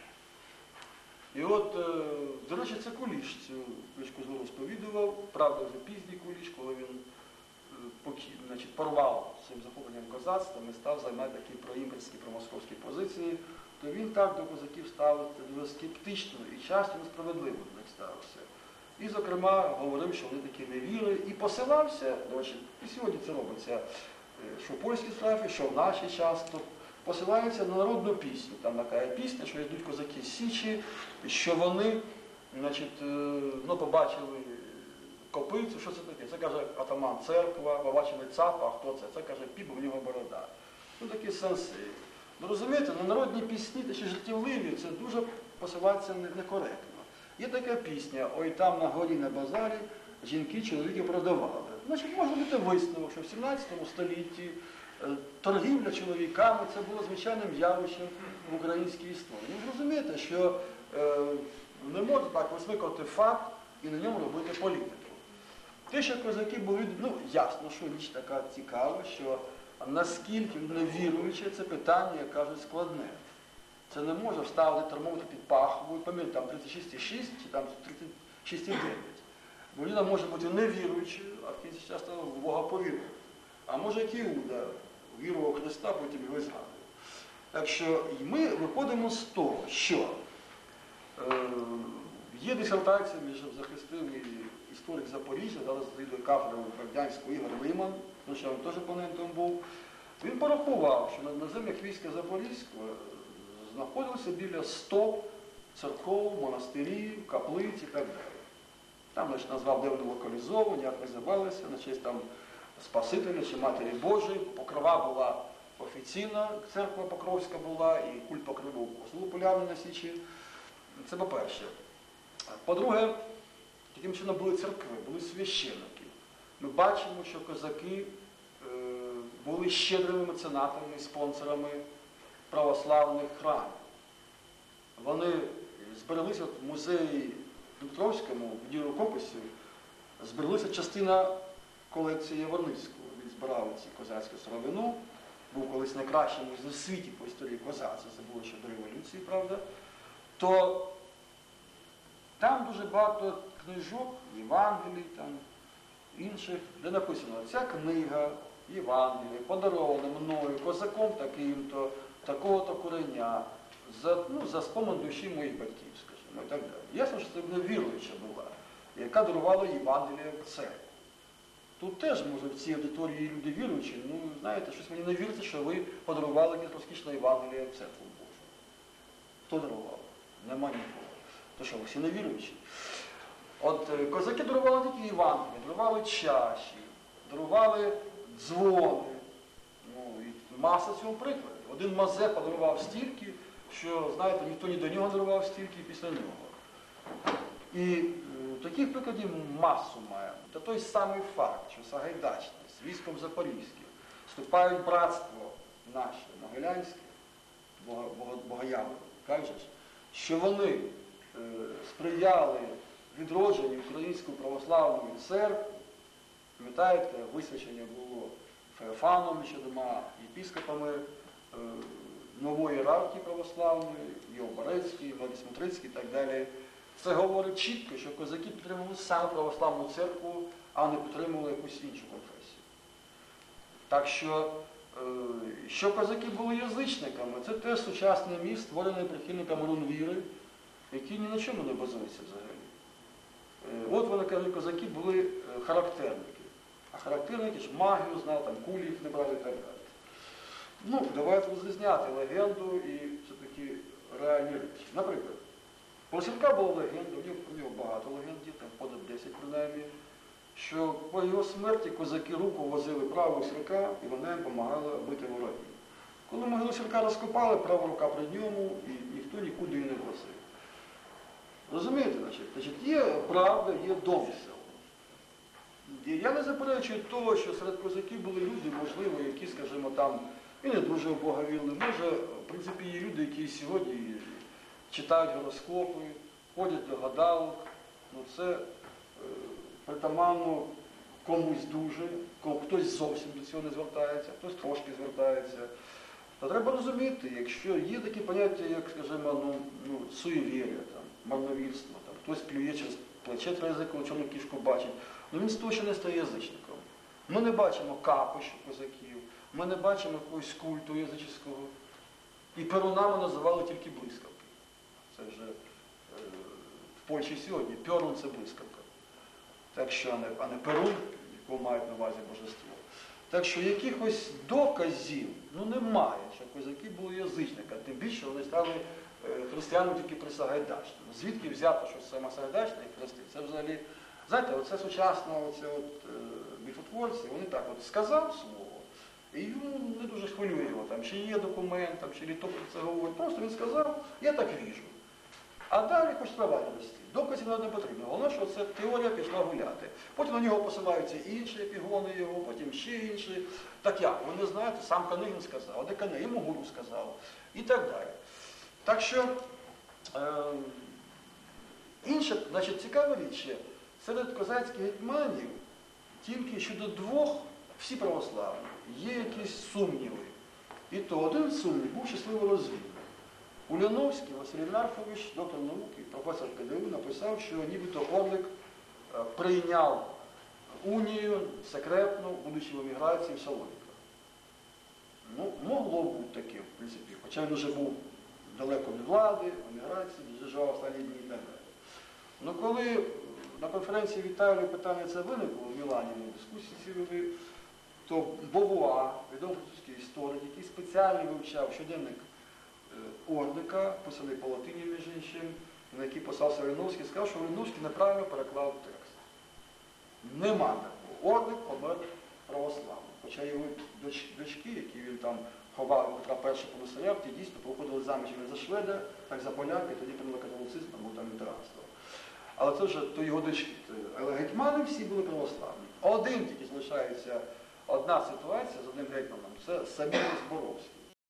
[SPEAKER 1] І от, е, до речі, це Куліш цю точку зору розповідував, правда, вже пізній Куліш, коли він е, поки, значить, порвав цим захопленням козацтвом і став займати такі проімперські, промосковські позиції, то він так до козаків ставився дуже скептично і часто несправедливо до них ставився. І, зокрема, говорив, що вони такі невіри, і посилався, до речі, і сьогодні це робиться, е, що в польській справі, що в нашій час, то посилаються на народну пісню. Там така пісня, що йдуть козаки з Січі, що вони, значить, е, ну, побачили копицю, що це таке? Це, каже, атаман церква, побачили цапа, а хто це? Це, каже, піп, у нього борода. Ну, такі сенси. Ну, розумієте, на народні пісні, та ще життєвливі, це дуже посилатися некоректно. Є така пісня, ой там на горі на базарі жінки чоловіки продавали. Значить, можна бути висновок, що в сімнадцятому столітті е, торгівля чоловіками це було звичайним явищем в українській історії. Ви розумієте, що е, не можна так висмикувати факт і на ньому робити політику. Те, що козаки були, ну ясно, що річ така цікава, що наскільки невіруюче, це питання, як кажуть, складне. Це не може вставити термометр під пахву, пам'ятаєте, там тридцять шість цілих шість чи там тридцять шість цілих дев'ять. Бо людина може бути невіруючою, а в кінці часто в Бога повірив. А може як Іуда, вірував Христа, потім його згадує. Так що і ми виходимо з того, що е, є дисертація, між захистив історик Запоріжжя, зараз слідує кафедру Бердянського Ігор Лиман, тому що він теж опонентом був. Він порахував, що на землях війська Запорізького знаходилося біля ста церков, монастирів, каплиць і так далі. Там, значить, назвав, де вони локалізовані, як називалися, на честь там Спасителя чи Матері Божої. Покрова була офіційна, церква Покровська була, і культ Покрови був популярний на Січі. Це по-перше. По-друге, таким чином були церкви, були священники. Ми бачимо, що козаки е, були щедрими меценатами, спонсорами православних храмів. Вони збереглися в музеї Дмитровському, в дії рукописів, збереглася частина колекції Яворницького. Він збирав ці козацьку сировину, був колись найкращим у світі по історії козацтва, це було ще до революції, правда. То там дуже багато книжок, Євангелій, там, інших, де написано, ця книга Євангелія, подарована мною, козаком таким-то, такого-то кореня, за, ну, за спомин душі моїх батьків, скажімо, і так далі. Ясно, що це була віруюча була, яка дарувала Євангелія в церкву. Тут теж, може, в цій аудиторії люди віруючі, ну, знаєте, щось мені не віриться, що ви подарували якесь розкішне Євангеліє в церкву Божу. Хто дарував? Нема нікого. То що, ви всі не віруючі? От е, козаки дарували такі Євангелії, дарували чаші, дарували дзвони. Ну, і маса цього прикладів. Один Мазепа дарував стільки, що, знаєте, ніхто ні до нього дарував стільки, і після нього. І е, таких прикладів масу маємо. Та той самий факт, що Сагайдачний з військом Запорізьким вступають в братство наше, Могилянське, Бога- Бога- Богоявленим, кажеш, що вони е, сприяли відродженню Української православної церкви. Пам'ятаєте, висвячення було Феофаном ще дома, єпіскопами е, нової ієрархії православної, Йовбарецький, Владисмутрицький і так далі. Це говорить чітко, що козаки підтримували саме православну церкву, а не підтримували якусь іншу конфесію. Так що, е, що козаки були язичниками, це теж сучасний міф, створений прихильниками рунвіри, який ні на чому не базується взагалі. Е, От вони кажуть, козаки були е, характерники. А характерники ж магію знали, там кулі їх не брали і так далі. Ну, давайте розрізняти легенду і все-таки реальні речі. Наприклад, про Сірка була легенда, у нього, у нього багато легенд, є, там понад десять принаймні, що по його смерті козаки руку возили правого Сірка і вона їм допомагала бити ворогів. Коли могилу Сірка розкопали, права рука при ньому і ніхто нікуди її не возив. Розумієте, значить? Значить, є правда, є домисел. Я не заперечую того, що серед козаків були люди, можливо, які, скажімо, там і не дуже в Бога вірили. Може, в принципі, є люди, які сьогодні читають гороскопи, ходять до гадалок. Ну, це е, притаманно комусь дуже, кому хтось зовсім до цього не звертається, хтось трошки звертається. Та треба розуміти, якщо є такі поняття, як, скажімо, ну, ну, суєвір'я, там, марновірство, там, хтось плює через плече трезик, коли чорну кішку бачить, ну він з того ще не стає язичником. Ми не бачимо капищу козаків, ми не бачимо якогось культу язичського. І перунами називали тільки блискавки. Це вже е, в Польщі сьогодні перун – це блискавка. Так що, а не, а не перун, якого мають на увазі божество. Так що якихось доказів ну, немає, що козаки були язичники, тим більше вони стали е, християнами тільки при Сагайдачному. Звідки взято, що саме Сагайдачний хрести? Це взагалі, знаєте, оце сучасно, оце от, е, міфотворці, вони так от сказав слово, і ну, не дуже хвилює його, там, чи є документ, там, чи літопис це говорить. Просто він сказав, я так віжу. А далі хоч трава не рости. Доказів нам не потрібно. Головне, що це теорія пішла гуляти. Потім на нього посилаються інші епігони його, потім ще інші. Так як? Ви не знаєте, сам Канигін сказав, а де Канигін? Йому Гуру сказав. І так далі. Так що, е, інше, значить, цікава річ ще, серед козацьких гетьманів тільки щодо двох всі православні. Є якісь сумніви. І то один сумнів був щасливо розвідний. Уляновський Василь Нарфович, доктор науки, професор КДУ, написав, що нібито Орлик прийняв унію секретну, будучи в еміграції в Салоніках. Ну, могло бути таке, в принципі, хоча він вже був далеко від влади, в еміграції, доживав останні дні і так далі. Ну, коли на конференції в Італії питання це виникло в Мілані, ми дискусії ці вели, то Бовуа, відомий французький історик, який спеціально вивчав щоденник Орлика, писаний по латині, між іншим, на який писався Орлиновський, сказав, що Орлиновський неправильно переклав текст. Нема такого. Орлик помер православним. Хоча його доч, дочки, які він там ховав у Петра Першого по Мисарявці, дійсно проходили заміж не за шведа, так за поляки, тоді прийняли католицизм, або там лютеранство. Але це вже то його дочки. Але гетьмани всі були православні. Один тільки залишається одна ситуація з одним гетьманом, це Саміль Зборовський.